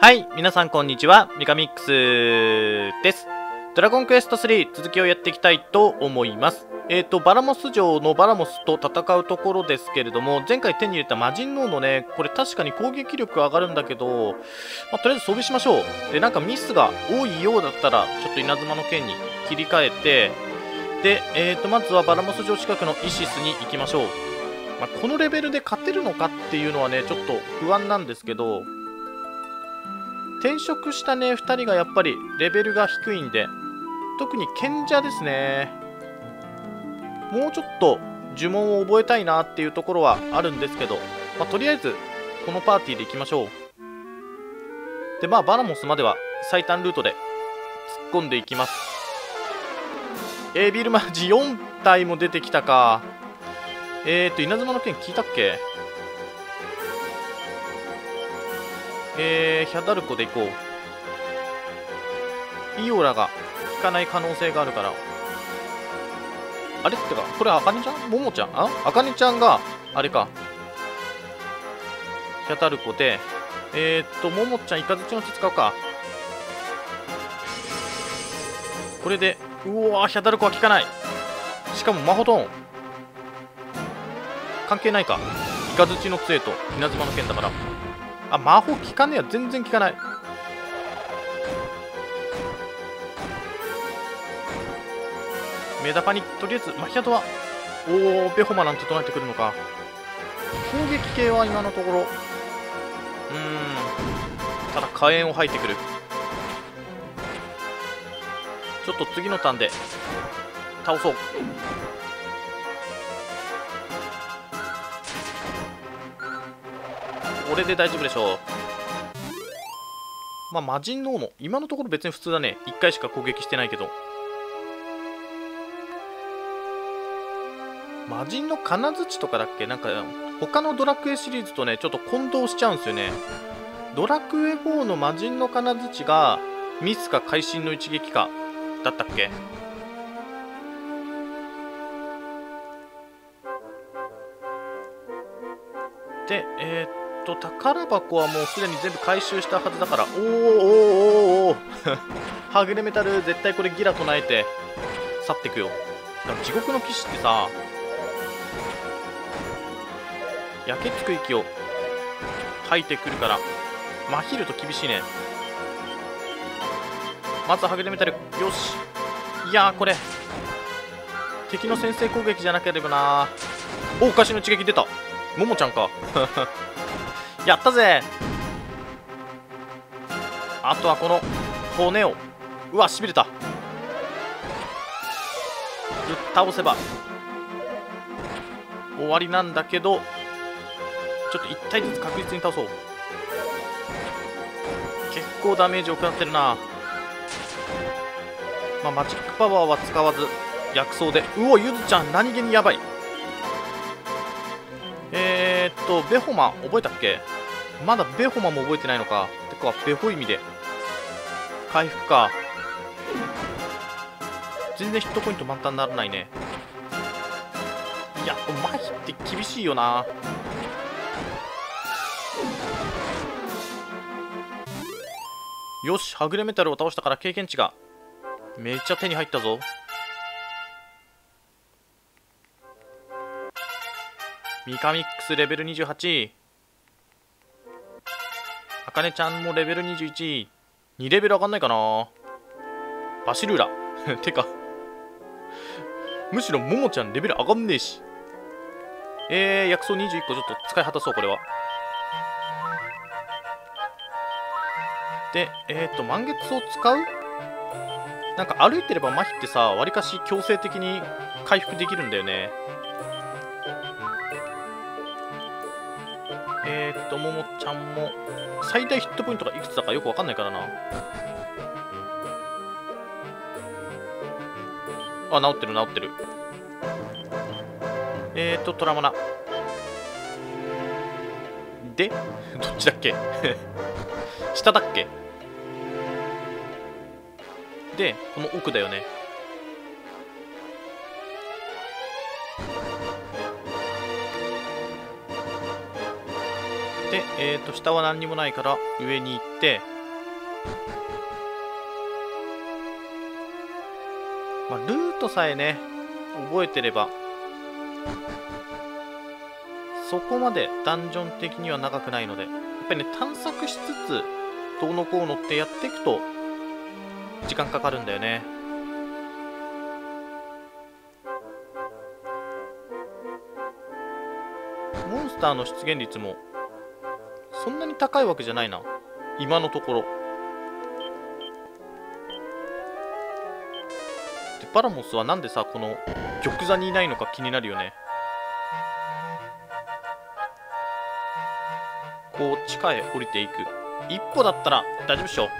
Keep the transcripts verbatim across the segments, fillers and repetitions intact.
はい、皆さんこんにちは、ミカミックスです。ドラゴンクエストスリー続きをやっていきたいと思います。えっ、ー、と、バラモス城のバラモスと戦うところですけれども、前回手に入れた魔人王のね、これ確かに攻撃力上がるんだけど、まあ、とりあえず装備しましょう。で、なんかミスが多いようだったら、ちょっと稲妻の剣に切り替えて、で、えっ、ー、と、まずはバラモス城近くのイシスに行きましょう。まあ、このレベルで勝てるのかっていうのはね、ちょっと不安なんですけど、転職したねふたりがやっぱりレベルが低いんで、特に賢者ですね、もうちょっと呪文を覚えたいなっていうところはあるんですけど、まあ、とりあえずこのパーティーでいきましょう。でまあバラモスまでは最短ルートで突っ込んでいきます。えー、ビルマジよん体も出てきたか。えーと稲妻の剣聞いたっけ。えー、ヒャダルコでいこう。イオラが効かない可能性があるから。あれってか、これあかねちゃんももちゃんああかねちゃんが、あれか。ヒャダルコで、えー、っと、ももちゃんイカズチの手使うか。これで、うわー、ヒャダルコは効かない。しかも魔法トーン。関係ないか。イカズチの杖と稲妻の剣だから。あ、魔法効かねえや。全然効かない。メダパにとりあえずマヒアドはおおベホマなんて唱えてくるのか。攻撃系は今のところうーん、ただ火炎を吐いてくる。ちょっと次のターンで倒そう。これで大丈夫でしょう。まあ魔人の王の今のところ別に普通だね。いっかいしか攻撃してないけど。魔人の金槌とかだっけ。なんか他のドラクエシリーズとねちょっと混同しちゃうんですよね。ドラクエフォーの魔人の金槌がミスか会心の一撃かだったっけ。でえー、っと宝箱はもうすでに全部回収したはずだから。おーおーおーおーはぐれメタル絶対これギラ唱えて去っていくよ。でも地獄の騎士ってさ、焼けつく息を吐いてくるからまひると厳しいね。まずはぐれメタル。よし。いやーこれ敵の先制攻撃じゃなければな。おおかしの一撃出た。ももちゃんかやったぜ。あとはこの骨を、うわしびれた。ぶっ倒せば終わりなんだけど、ちょっといち体ずつ確実に倒そう。結構ダメージを食らってるな。まあマジックパワーは使わず薬草で。うおゆずちゃん何気にやばい。えー、っとベホマ覚えたっけ。まだベホマも覚えてないのか。てかベホ意味で回復か。全然ヒットポイント満タンにならないね。いや麻痺って厳しいよな。よしはぐれメタルを倒したから経験値がめっちゃ手に入ったぞ。ミカミックスレベルにじゅうはち、あかねちゃんもレベルにじゅういち、にレベル上がんないかな。バシルーラてかむしろももちゃんレベル上がんねえし。えー、薬草にじゅういっこちょっと使い果たそう。これはでえっ、ー、と満月を使う。なんか歩いてれば麻痺ってさわりかし強制的に回復できるんだよね。えーっとももちゃんも最大ヒットポイントがいくつだかよくわかんないからな。あ治ってる治ってる。えーっとトラマナでどっちだっけ下だっけ。でこの奥だよね。で、えーと、下は何にもないから上に行って、 まあ、ルートさえね覚えてればそこまでダンジョン的には長くないので、やっぱりね探索しつつどうのこうのってやっていくと時間かかるんだよね。モンスターの出現率もそんなに高いわけじゃないな今のところ。でバラモスはなんでさこの玉座にいないのか気になるよね。こう地下へ降りていく一歩だったら大丈夫っしょ。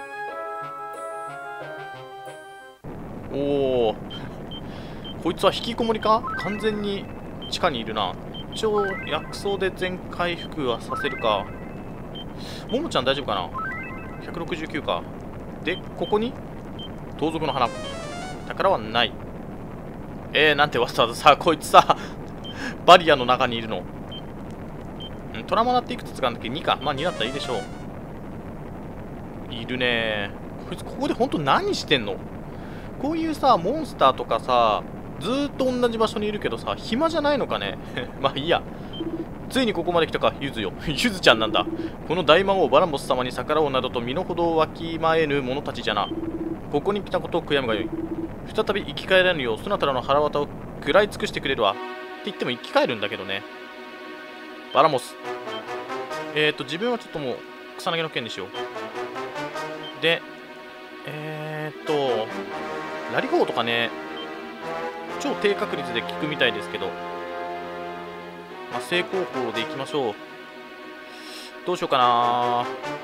おおこいつは引きこもりか。完全に地下にいるな。一応薬草で全回復はさせるか。ももちゃん大丈夫かな。ひゃくろくじゅうきゅうか。でここに盗賊の花宝はない。えー、なんてわざわざさこいつさバリアの中にいるの。んトラマナっていくつ使うんだっけ。にか。まあにだったらいいでしょう。いるねこいつ。ここで本当何してんの。こういうさモンスターとかさずーっと同じ場所にいるけどさ暇じゃないのかねまあいいや。ついにここまで来たかゆずよゆずちゃんなんだ。この大魔王バラモス様に逆らおうなどと身の程をわきまえぬ者たちじゃな。ここに来たことを悔やむがよい。再び生き返らぬようそなたらの腹渡を食らい尽くしてくれるわ。って言っても生き返るんだけどね。バラモスえーと自分はちょっともう草薙の剣にしよう。でえーっとラリホーとかね超低確率で効くみたいですけど、まあ、正攻法でいきましょう。どうしようかな。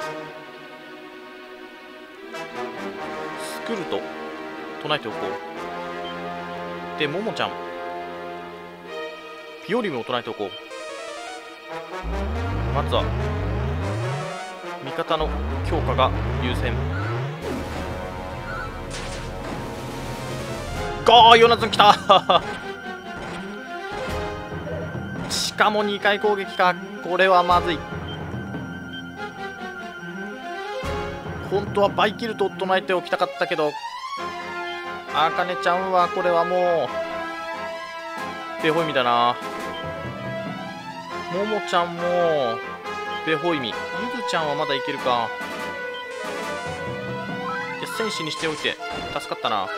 スクルト唱えておこう。でももちゃんピオリムを唱えておこう。まずは味方の強化が優先。ゴーヨナズン来たしかもにかい攻撃か。これはまずい。本当はバイキルトを唱えておきたかったけどあかねちゃんはこれはもうペホイミだな。ももちゃんもペホイミ。ゆずちゃんはまだいけるか。いや戦士にしておいて助かったな。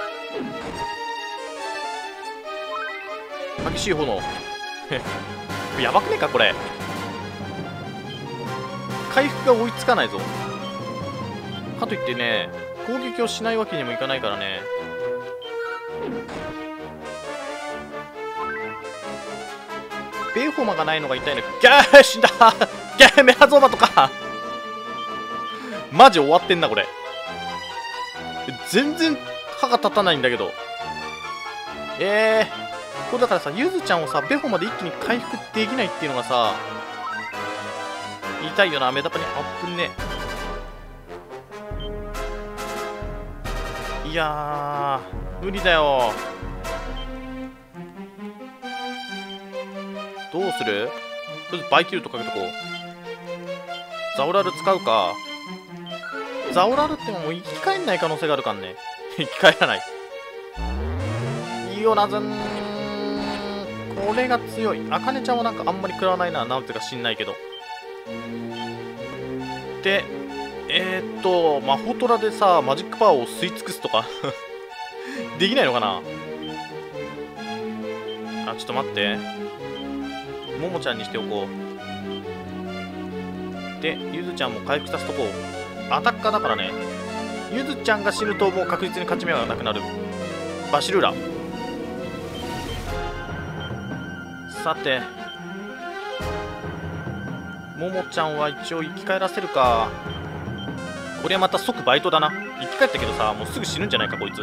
激しい炎やばくねえかこれ。回復が追いつかないぞ。かといってね攻撃をしないわけにもいかないからね。ベーホマがないのが痛いの。ギャー死んだギャーメラゾーマとかマジ終わってんなこれ。全然歯が立たないんだけど。えーこれだからさゆずちゃんをさベホまで一気に回復できないっていうのがさ痛いよな。メダパにあっぶね。いやー無理だよ。どうする。とりあえずバイキルトかけとこう。ザオラル使うか。ザオラルってもう生き返んない可能性があるからね生き返らない。いいよなずん。これが強い。あかねちゃんはなんかあんまり食らわないな。なんていうか知んないけど。でえー、っと魔法トラでさマジックパワーを吸い尽くすとかできないのかな。あちょっと待って。ももちゃんにしておこう。でゆずちゃんも回復させとこう。アタッカーだからね。ゆずちゃんが死ぬともう確実に勝ち目がなくなる。バシルーラ。さてももちゃんは一応生き返らせるか。これはまた即バイトだな。生き返ったけどさもうすぐ死ぬんじゃないかこいつ。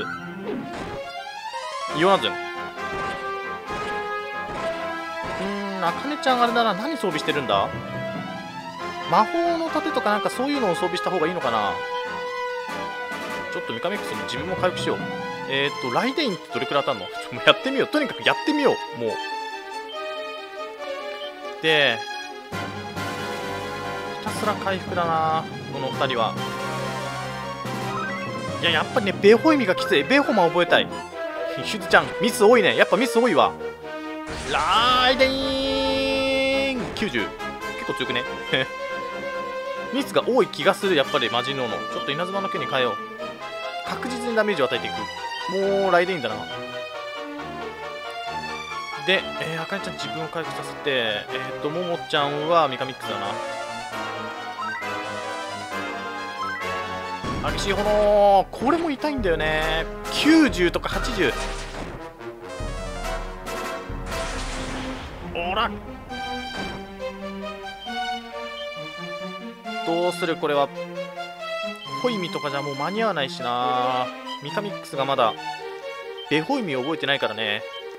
イオナズン。うーんあかねちゃんあれだな。何装備してるんだ。魔法の盾とかなんかそういうのを装備した方がいいのかな。ちょっとミカミックスに自分も回復しよう。えー、っとライデインってどれくらい当たんの。もうやってみよう。とにかくやってみよう。もうでひたすら回復だなこのふたりは。 いや、やっぱりね、ベホイミがきつい。ベホマ覚えたい。シュズちゃん、ミス多いね。やっぱミス多いわ。ライディーンきゅうじゅう。結構強くね。ミスが多い気がする、やっぱりマジノーの。ちょっと稲妻の剣に変えよう。確実にダメージを与えていく。もう、ライディーンだな。で、えー、あかねちゃん自分を回復させて、えっ、ー、と、ももちゃんはミカミックスだな。激しい炎、これも痛いんだよね。きゅうじゅうとかはちじゅう。おら、どうするこれは。ホイミとかじゃもう間に合わないしな。ミカミックスがまだベホイミを覚えてないからね。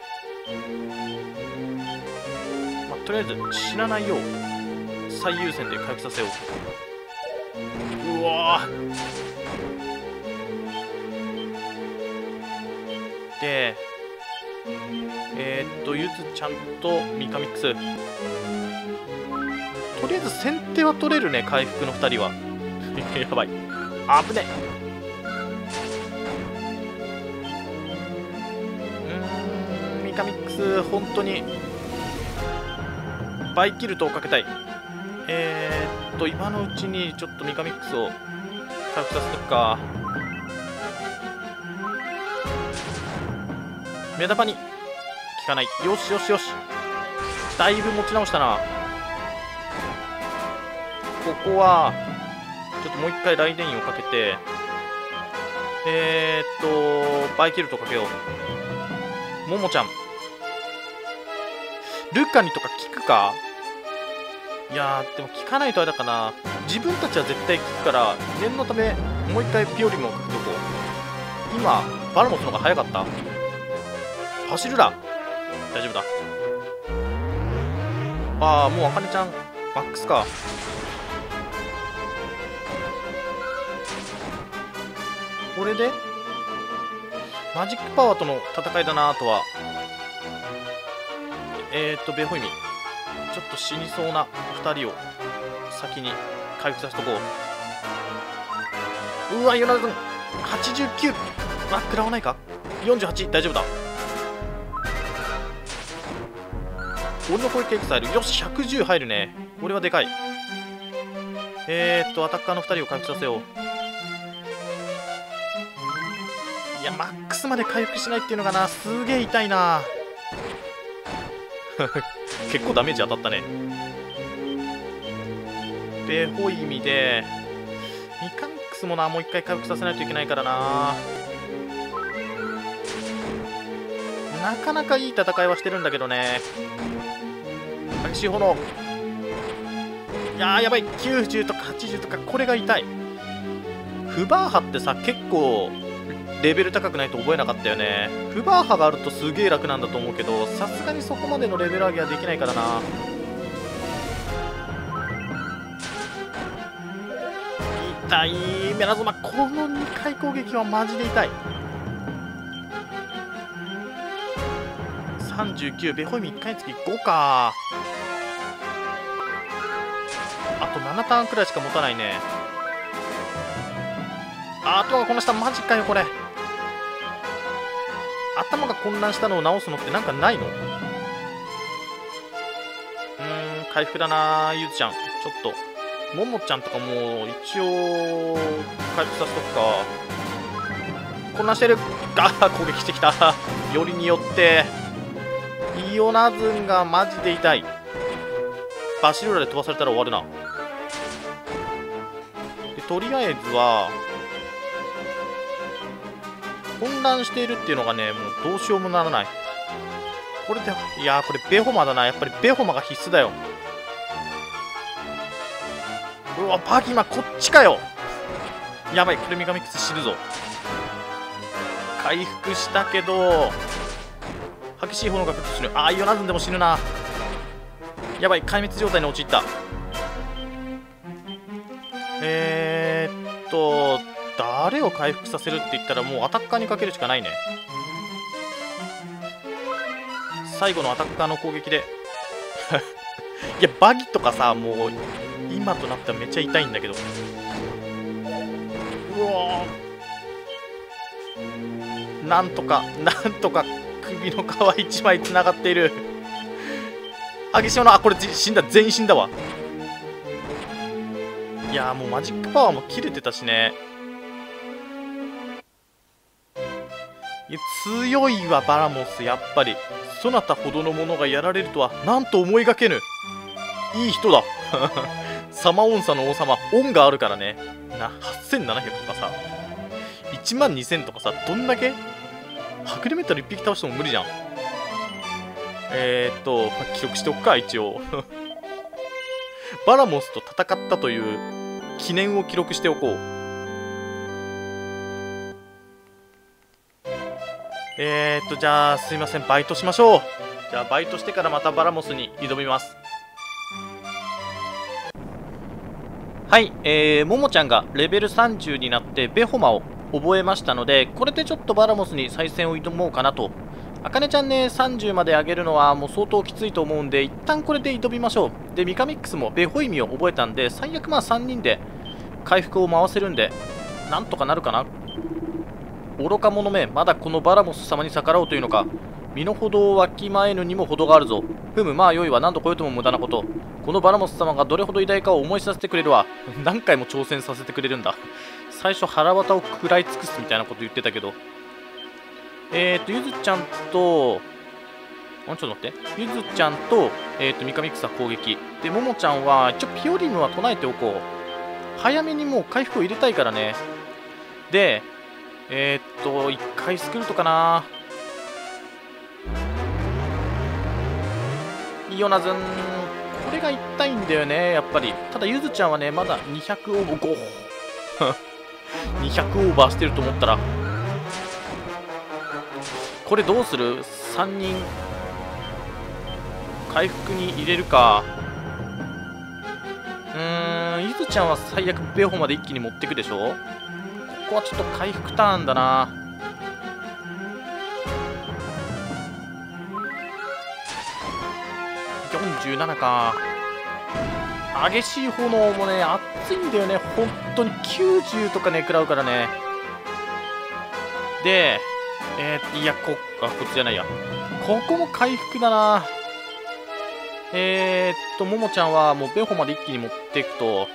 まあ、とりあえず死なないよう最優先で回復させよう。うわーで、えー、っとゆずちゃんとミカミックス、とりあえず先手は取れるね。回復のふたりはやばい、危ね。うーん、ミカミックス本当にバイキルトをかけたい。えー、っと今のうちにちょっとミカミックスを回復させとくか。メダパに効かない。よしよしよし、だいぶ持ち直したな。ここはちょっともう一回ライデインをかけて、えー、っとバイキルトかけよう。ももちゃんルカにとか効くか。いやーでも効かないとあれだかな。自分たちは絶対効くから念のためもう一回ピオリムをかけとこう。今バルモスの方が早かった。走るら大丈夫だ。ああもうあかねちゃんマックスか。これでマジックパワーとの戦いだな。あとはえー、っとベホイミちょっと死にそうなふたりを先に回復させとこう。うわヨナズンはちじゅうきゅう、あ食らわないか。よんじゅうはち大丈夫だ。俺の攻撃エクサイルよしひゃくじゅう入るね。これはでかい。えー、っとアタッカーのふたりを回復させよう。いやマックスまで回復しないっていうのがな、すげえ痛いな結構ダメージ当たったね。ベホイミでミカミックスもなもう一回回復させないといけないからな。なかなかいい戦いはしてるんだけどね。激しい炎、いやーやばい、きゅうじゅうとかはちじゅうとかこれが痛い。フバーハってさ結構レベル高くないと覚えなかったよね。フバーハがあるとすげえ楽なんだと思うけど、さすがにそこまでのレベル上げはできないからな。痛いメラゾマ、このにかい攻撃はマジで痛い。さんじゅうきゅう、ベホイミいっかいにつきごか。あとななターンくらいしか持たないね。あ頭が混乱した、マジかよこれ。頭が混乱したのを直すのってなんかないの。うーん回復だな。ゆずちゃんちょっとももちゃんとかも一応回復させとくか。混乱してる。あ攻撃してきたよりによってイオナズンがマジで痛い。バシルラで飛ばされたら終わるな。でとりあえずは混乱しているっていうのがねもうどうしようもならない。これでいやーこれベホマだな。やっぱりベホマが必須だよ。うわパギマこっちかよ。やばいこれミカミックス死ぬぞ。回復したけど激しい炎が来ると死ぬ。ああイオナズンでも死ぬな。やばい壊滅状態に陥った。えー、っと誰を回復させるって言ったらもうアタッカーにかけるしかないね。最後のアタッカーの攻撃でいやバギとかさもう今となってはめっちゃ痛いんだけど。うわなんとかなんとか首の皮一枚つながっている。激しいの、あ、これ死んだ、全員死んだわ。いやー、もうマジックパワーも切れてたしね。いや強いわバラモス、やっぱりそなたほどのものがやられるとはなんと思いがけぬ。いい人だサマオンサの王様、恩があるからね。なはっせんななひゃくとかさいちまんにせんとかさ、どんだけはぐれメタルいっぴき倒しても無理じゃん。えーっと記録しておくか一応バラモスと戦ったという記念を記録しておこう。えーっとじゃあすいません、バイトしましょう。じゃあバイトしてからまたバラモスに挑みます。はい、えー、ももちゃんがレベルさんじゅうになってベホマを覚えましたので、これでちょっとバラモスに再戦を挑もうかなと。あかねちゃんね、さんじゅうまで上げるのはもう相当きついと思うんで、一旦これで挑みましょう。で、ミカミックスもベホイミを覚えたんで、最悪まあさんにんで回復を回せるんで、なんとかなるかな。愚か者め、まだこのバラモス様に逆らおうというのか。身の程をわきまえぬにも程があるぞ。ふむ、まあ良いわ、何度来ようとも無駄なこと。このバラモス様がどれほど偉大かを思い知らせてくれるわ。何回も挑戦させてくれるんだ。最初腹渡を食らい尽くすみたいなこと言ってたけど。えーと、ゆずちゃんと、あ、ちょっと待って。ゆずちゃんと、えーと、ミカミックスは攻撃。で、ももちゃんは、一応ピオリムは唱えておこう。早めにもう回復を入れたいからね。で、えーっと、一回スクルトかな。イオナズン、これが痛いんだよね、やっぱり。ただ、ゆずちゃんはね、まだにひゃくオーバー、ごにひゃくオーバーしてると思ったら。これどうする ?さん 人回復に入れるか。うーん、ゆずちゃんは最悪ベホまで一気に持ってくでしょ。ここはちょっと回復ターンだな。よんじゅうななか。激しい炎もね、熱いんだよね。本当にきゅうじゅうとかね、食らうからね。で、えー、いや、こ、あ、こっちじゃないや。ここも回復だな。えー、っと、ももちゃんはもうベホまで一気に持っていくと、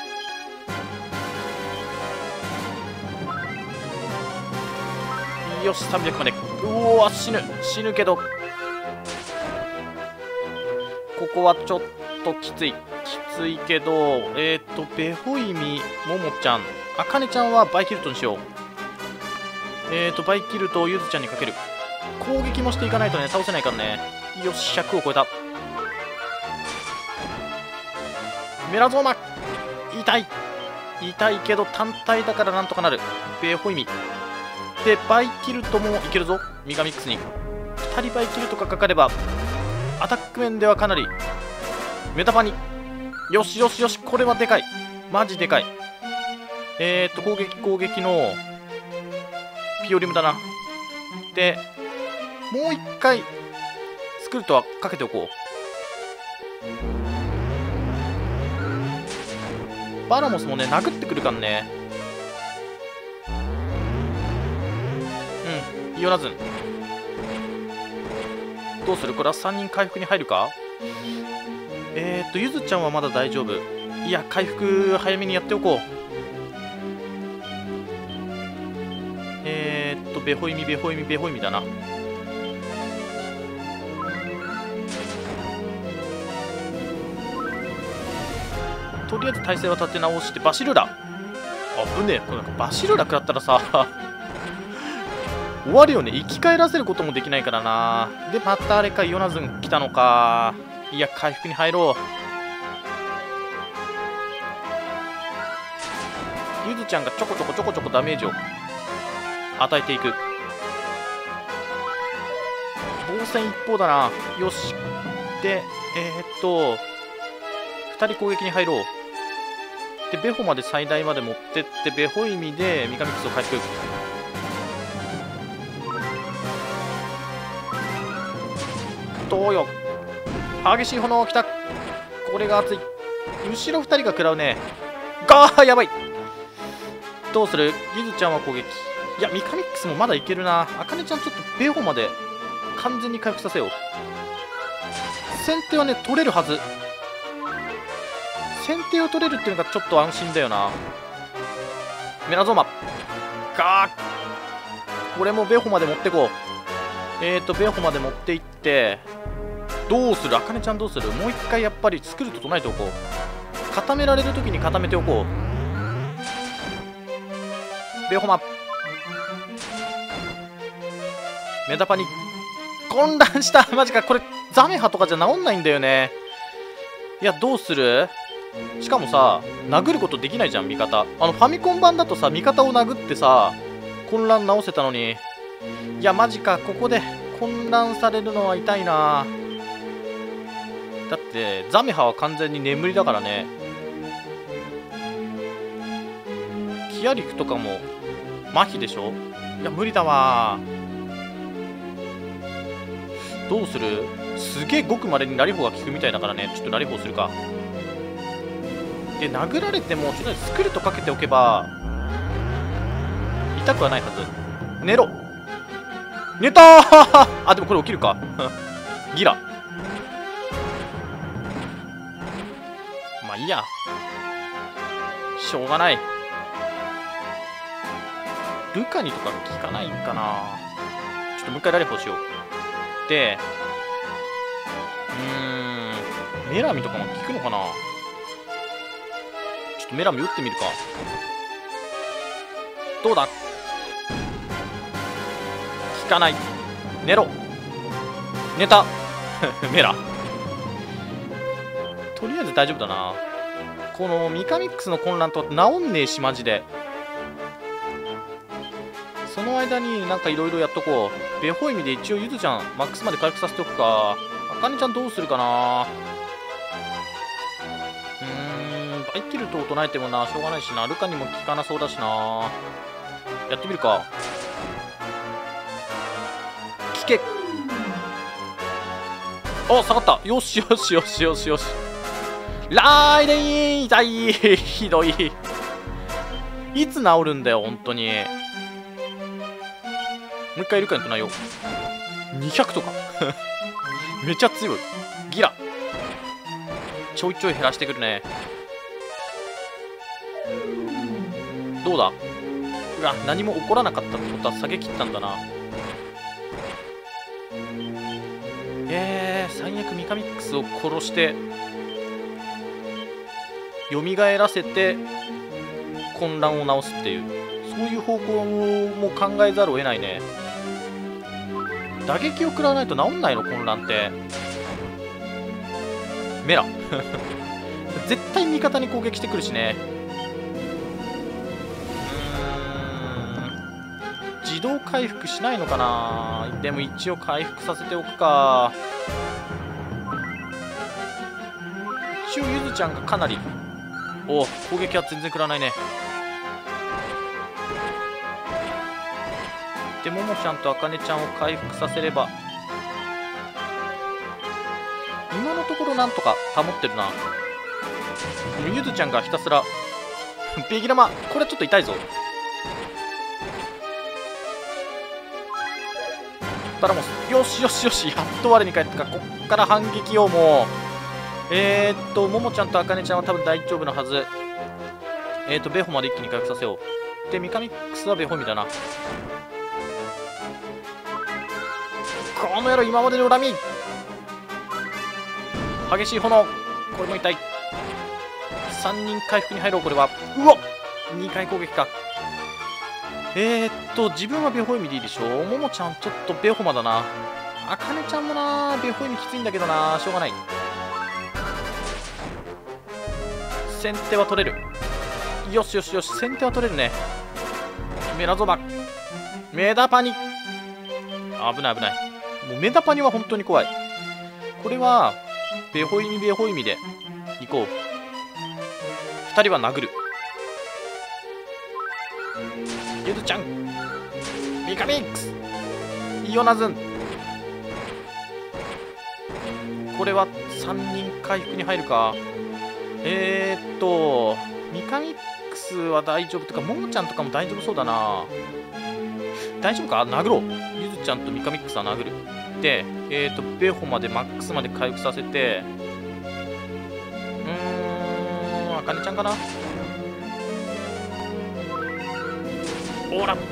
よし、さんびゃくまで。うおわ、死ぬ。死ぬけど、ここはちょっときつい。きついけど、えー、っと、ベホイミ、ももちゃん、あかねちゃんはバイキルトにしよう。えー、っと、バイキルトをゆずちゃんにかける。攻撃もしていかないとね、倒せないからね。よし、ひゃくを超えた。メラゾーマ、痛い。痛いけど、単体だからなんとかなる。ベホイミ。で、バイキルトもいけるぞ。ミガミックスにふたりバイキルトがかかればアタック面ではかなりメタパニ。よしよしよし、これはでかい。マジでかい。えーっと攻撃攻撃のピオリムだな。でもう一回スクルトはかけておこう。バラモスもね殴ってくるからね。イオナズンどうする。これはさんにん回復に入るか。えーっとゆずちゃんはまだ大丈夫。いや回復早めにやっておこう。えーっとベホイミベホイミベホイミだな。とりあえず体勢は立て直してバシルラ。あぶねえ。これなんかバシルラ食らったらさ終わるよね。生き返らせることもできないからな。でまたあれか、イオナズン来たのか。いや回復に入ろう。ゆずちゃんがちょこちょこちょこちょこダメージを与えていく。防戦一方だな。よし。でえー、っとふたり攻撃に入ろう。でベホまで最大まで持ってってベホ意味でミカミックスを回復。どうよ。激しい炎きた。これが熱い。後ろふたりが食らうね。がーやばい。どうする。ゆずちゃんは攻撃。 いやミカミックスもまだいけるな。あかねちゃんちょっとベホまで完全に回復させよう。先手はね取れるはず。先手を取れるっていうのがちょっと安心だよな。メラゾーマガー、これもベホまで持ってこう。えーとベホまで持っていってどうする。あかねちゃんどうする。もう一回やっぱりスクルト唱えておこう。固められる時に固めておこう。ベホマメダパニ混乱したマジか。これザメハとかじゃ治んないんだよね。いやどうする。しかもさ殴ることできないじゃん味方。あのファミコン版だとさ味方を殴ってさ混乱直せたのに。いやマジか、ここで混乱されるのは痛いな。だってザメハは完全に眠りだからね。キアリクとかも麻痺でしょ。いや無理だわ。どうする。すげえごくまれにラリホが効くみたいだからね、ちょっとラリホするか。で殴られてもちょっとスクルトかけておけば痛くはないはず。寝ろ寝たーあでもこれ起きるかギラまあいいや、しょうがない。ルカニとか効かないんかな。ちょっともう一回ラリホしよう。でうーんメラミとかも効くのかな。ちょっとメラミ打ってみるか。どうだ。効かない。寝ろ寝たメラとりあえず大丈夫だな。このミカミックスの混乱と治んねえしマジで。その間になんかいろいろやっとこう。ベホイミで一応ゆずちゃんマックスまで回復させておくか。あかねちゃんどうするかな。うーんバイキルトを唱えてもなしょうがないしな。ルカにも効かなそうだしな。やってみるか。効け。あ下がった。よしよしよしよしよし。ライデン痛いひどい。いつ治るんだよ本当に。もう一回ルカに唱えよう。にひゃくとかめちゃ強い。ギラちょいちょい減らしてくるね。どうだ。うわ何も起こらなかったってことは下げ切ったんだな。えー、最悪ミカミックスを殺して蘇らせて混乱を直すっていう、そういう方向も考えざるを得ないね。打撃を食らわないと治んないの混乱って。メラ絶対味方に攻撃してくるしね。うーん自動回復しないのかな。でも一応回復させておくか。一応ゆずちゃんがかなりお攻撃は全然食らわないね。でももちゃんとあかねちゃんを回復させれば今のところなんとか保ってるな。ゆずちゃんがひたすらビギラマこれちょっと痛いぞ。バラモスよしよしよしやっと我に返ったか。こっから反撃をもうえー、っとももちゃんとあかねちゃんは多分大丈夫なはず。えー、っとベホまで一気に回復させよう。でミカミックスはベホミだな。この野郎今までの恨み激しい炎これも痛い。さんにん回復に入ろうこれは。うわっにかい攻撃か。えー、っと自分はベホイミでいいでしょ。ももちゃんちょっとベホマだな。あかねちゃんもなベホイミきついんだけどなしょうがない。先手は取れる。よしよしよし先手は取れるね。メラゾバメダパニ危ない危ない。もうメダパニは本当に怖い。これはベホイミベホイミで行こう。ふたりは殴る。ゆずちゃんミカミックスイオナズンこれはさんにん回復に入るか。えー、っとミカミックスは大丈夫とか、ももちゃんとかも大丈夫そうだな。大丈夫か、殴ろう。ゆずちゃんとミカミックスは殴る。で、えっ、ー、と、ベホまでマックスまで回復させて、うーん、あかねちゃんかな。ほら、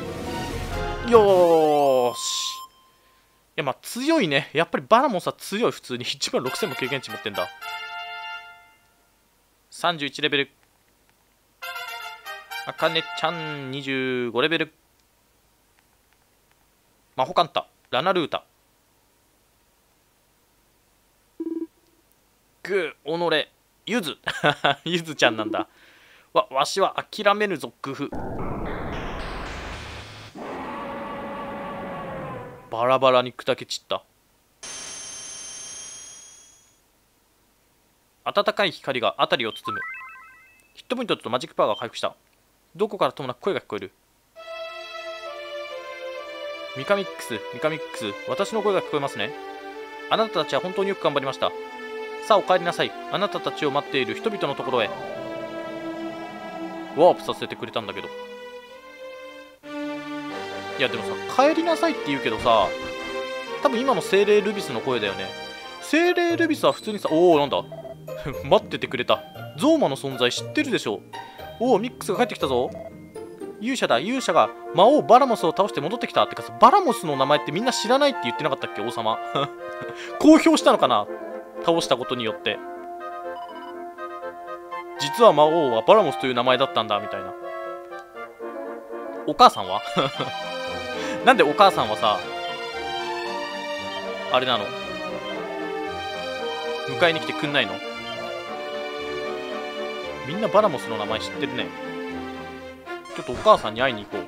よーし。いや、まあ強いね。やっぱりバラモスは強い。普通にいちまんろくせんも経験値持ってんだ。さんじゅういちレベル。あかねちゃんにじゅうごレベル。マホカンタ、ラナルータ。グー、おのれ、ゆず。ゆずちゃんなんだ。わ、わしは諦めぬぞ、グフ。バラバラに砕け散った。暖かい光が辺りを包む。ヒットポイントとマジックパワーが回復した。どこからともなく声が聞こえる。ミカミックス、ミカミックス、私の声が聞こえますね。あなたたちは本当によく頑張りました。さあお帰りなさい。あなたたちを待っている人々のところへ。ワープさせてくれたんだけど。いやでもさ、帰りなさいって言うけどさ、多分今の精霊ルビスの声だよね。精霊ルビスは普通にさ、おお、なんだ待っててくれた。ゾーマの存在知ってるでしょ。おお、ミックスが帰ってきたぞ。勇者だ、勇者が魔王バラモスを倒して戻ってきた。ってかさ、バラモスの名前ってみんな知らないって言ってなかったっけ、王様。公表したのかな、倒したことによって。実は魔王はバラモスという名前だったんだみたいな。お母さんはなんでお母さんはさ、あれなの、迎えに来てくんないの。みんなバラモスの名前知ってるね。ちょっとお母さんに会いに行こ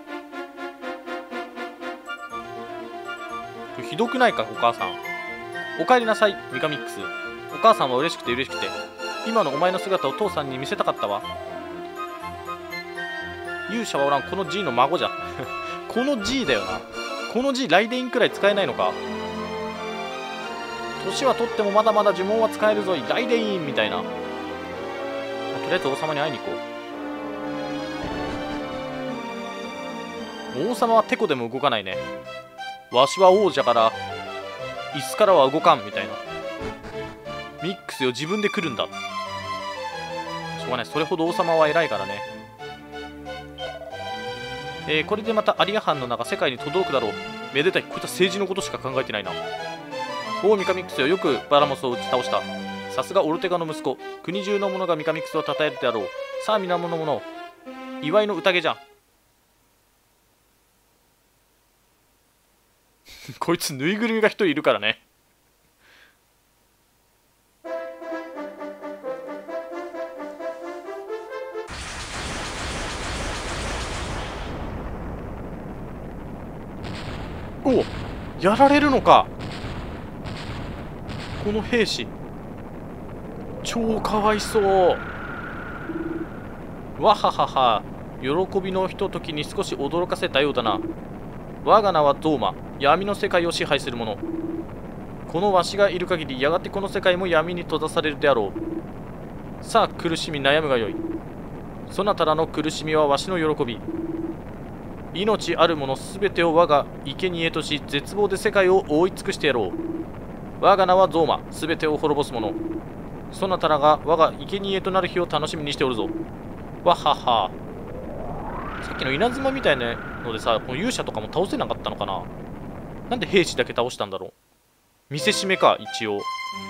う。ひどくないか、お母さん。お帰りなさい、ミカミックス。お母さんは嬉しくて嬉しくて、今のお前の姿を父さんに見せたかったわ。勇者はおらん、この G の孫じゃ。この G だよな。この G ライデインくらい使えないのか。年はとってもまだまだ呪文は使えるぞい、ライデインみたいな。とりあえず王様に会いに行こう。王様はテコでも動かないね。わしは王者から椅子からは動かんみたいな。ミックスよ、自分で来るんだ。しょうがない、それほど王様は偉いからね。えー、これでまたアリア藩の名が世界に届くだろう。めでたい。こいつは政治のことしか考えてないな。おお、ミカミックスよ、よくバラモスを打ち倒した。さすがオルテガの息子。国中の者がミカミックスを称えるであろう。さあ皆者々、祝いの宴じゃ。こいつぬいぐるみが一人いるからね。おお、やられるのか。この兵士超かわいそう。わははは、喜びのひとときに少し驚かせたようだな。我が名はゾーマ、闇の世界を支配する者。このわしがいる限り、やがてこの世界も闇に閉ざされるであろう。さあ苦しみ悩むがよい。そなたらの苦しみはわしの喜び。命あるものすべてを我が生贄とし、絶望で世界を覆い尽くしてやろう。我が名はゾーマ、すべてを滅ぼす者。そなたらが我が生贄となる日を楽しみにしておるぞ。わはは。さっきの稲妻みたいなのでさ、この勇者とかも倒せなかったのかな。なんで兵士だけ倒したんだろう。見せしめか、一応。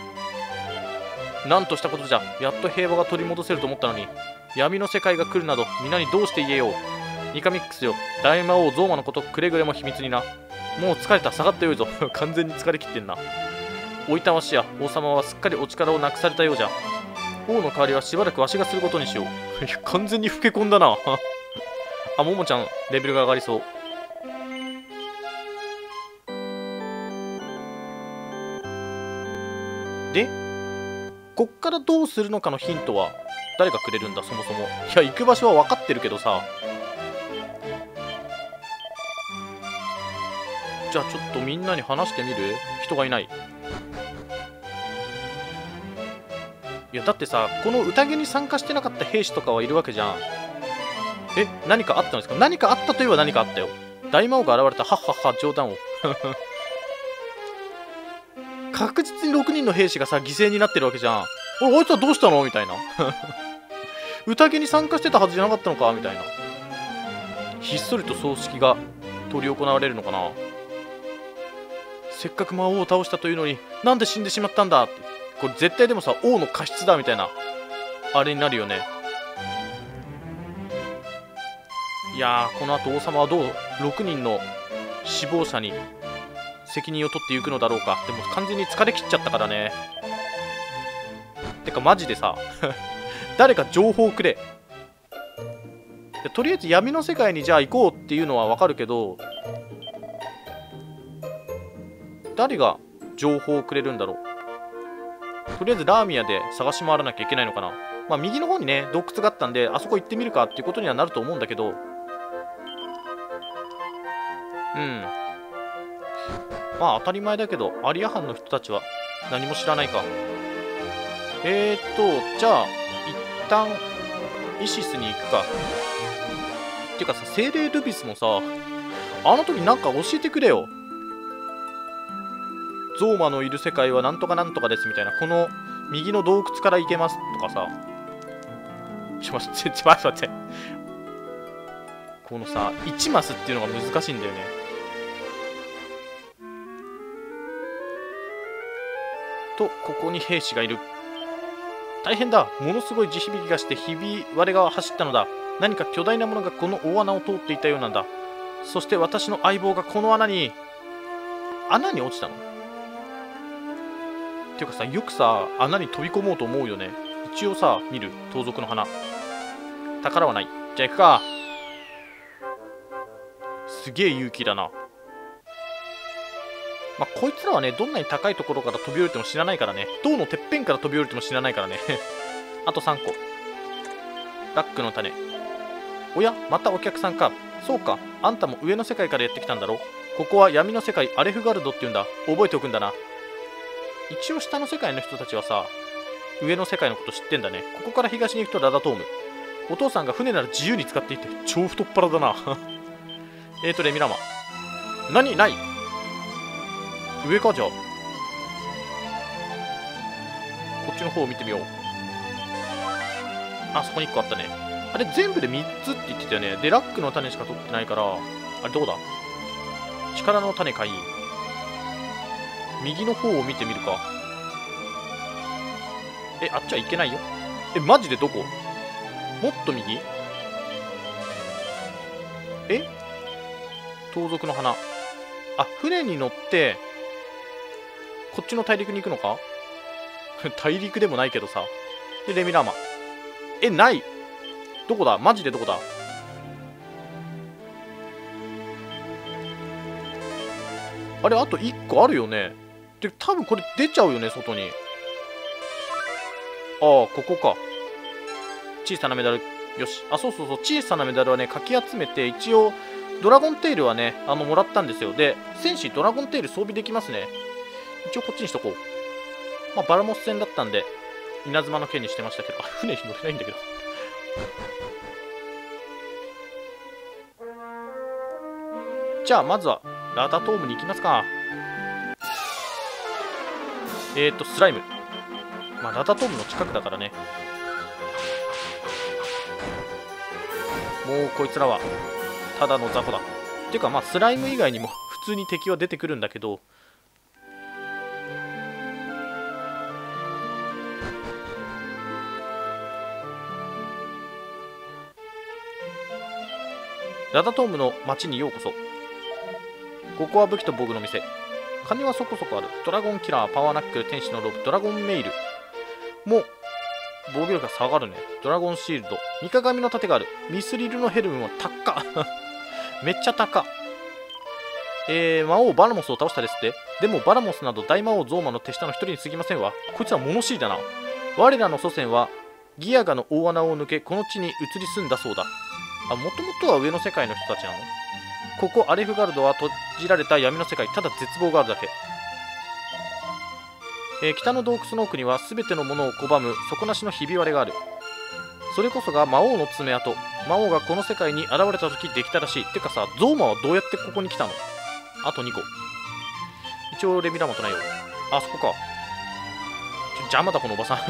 なんとしたことじゃ。やっと平和が取り戻せると思ったのに、闇の世界が来るなど皆にどうして言えよう。ミカミックスよ、大魔王ゾーマのことくれぐれも秘密にな。もう疲れた、下がってよいぞ。完全に疲れきってんな。おいたわしや王様はすっかりお力をなくされたようじゃ。王の代わりはしばらくわしがすることにしよう。完全に老け込んだな。あ、ももちゃんレベルが上がりそう。でこっからどうするのかのヒントは誰がくれるんだ、そもそも。いや、行く場所は分かってるけどさ。じゃあちょっとみんなに話してみる。人がいない。いやだってさ、この宴に参加してなかった兵士とかはいるわけじゃん。 え、何かあったんですか？何かあったといえば何かあったよ。大魔王が現れた。はっはっは、冗談を。確実にろくにんの兵士がさ、犠牲になってるわけじゃん。俺、あいつはどうしたのみたいな。宴に参加してたはずじゃなかったのかみたいな。ひっそりと葬式が執り行われるのかな。せっかく魔王を倒したというのになんで死んでしまったんだって。これ絶対でもさ、王の過失だみたいなあれになるよね。いやー、この後王様はどうろくにんの死亡者に責任を取っていくのだろうか。でも完全に疲れきっちゃったからね。てかマジでさ誰か情報くれ。とりあえず闇の世界にじゃあ行こうっていうのはわかるけど、誰が情報をくれるんだろう。とりあえずラーミアで探し回らなきゃいけないのかな。まあ右の方にね洞窟があったんで、あそこ行ってみるかっていうことにはなると思うんだけど、うん、まあ当たり前だけどアリア藩の人たちは何も知らないか。えーっとじゃあ一旦イシスに行くか。てかさ、精霊ルビスもさ、あの時なんか教えてくれよ。ゾーマのいる世界はなんとかなんとかですみたいな、この右の洞窟から行けますとかさ。ちょ待ってちょ待って待って、このさいちマスっていうのが難しいんだよね。とここに兵士がいる。大変だ。ものすごい地響きがしてひび割れが走ったのだ。何か巨大なものがこの大穴を通っていたようなんだ。そして私の相棒がこの穴に穴に落ちたの。っていうかさ、よくさ穴に飛び込もうと思うよね。一応さ見る盗賊の花。宝はない。じゃあ行くか。すげえ勇気だな。まあ、こいつらはね、どんなに高いところから飛び降りても知らないからね。塔のてっぺんから飛び降りても知らないからね。あとさんこ。ラックの種。おや、またお客さんか。そうか、あんたも上の世界からやってきたんだろ。ここは闇の世界アレフガルドって言うんだ。覚えておくんだな。一応下の世界の人たちはさ、上の世界のこと知ってんだね。ここから東に行くとラダトーム。お父さんが船なら自由に使っていて超太っ腹だな。えーとレミラマ。何ない上か。じゃあこっちの方を見てみよう。あそこにいっこあったね。あれ全部でみっつって言ってたよね。でラックの種しか取ってないから、あれどうだ。力の種かいい。右の方を見てみるか。え、あっちはいけないよ。え、マジでどこ。もっと右。え、盗賊の花。あ、船に乗ってこっちの大陸に行くのか。大陸でもないけどさ。でレミラーマ。え、ない。どこだマジでどこだ。あれあといっこあるよね。で多分これ出ちゃうよね外に。ああここか。小さなメダル。よし。あ、そうそうそう、小さなメダルはねかき集めて、一応ドラゴンテールはねあのもらったんですよ。で戦士ドラゴンテール装備できますね。一応こっちにしとこう。まあバラモス戦だったんで稲妻の剣にしてましたけど、あ船に乗れないんだけど。じゃあまずはラダトームに行きますか。えーとスライム。まあラダトームの近くだからね。もうこいつらはただの雑魚だ。っていうかまあスライム以外にも普通に敵は出てくるんだけど、ラダトームの町にようこそ。ここは武器と防具の店。金はそこそこある。ドラゴンキラー、パワーナックル、天使のロープ、ドラゴンメイルもう防御力が下がるね。ドラゴンシールド、三鏡の盾がある。ミスリルのヘルムは高っ。めっちゃ高っ。えー、魔王バラモスを倒したですって。でもバラモスなど大魔王ゾーマの手下の一人に過ぎませんわ。こいつは物知りだな。我らの祖先はギアガの大穴を抜けこの地に移り住んだそうだ。あ、もともとは上の世界の人たちなの。ここアレフガルドは閉じられた闇の世界。ただ絶望があるだけ。えー、北の洞窟の奥には全てのものを拒む底なしのひび割れがある。そそれこそが魔王の爪痕。魔王がこの世界に現れた時できたらしい。てかさ、ゾーマはどうやってここに来たの？あとにこ。一応レミラモトないよ。あそこか。ちょ邪魔だこのおばさん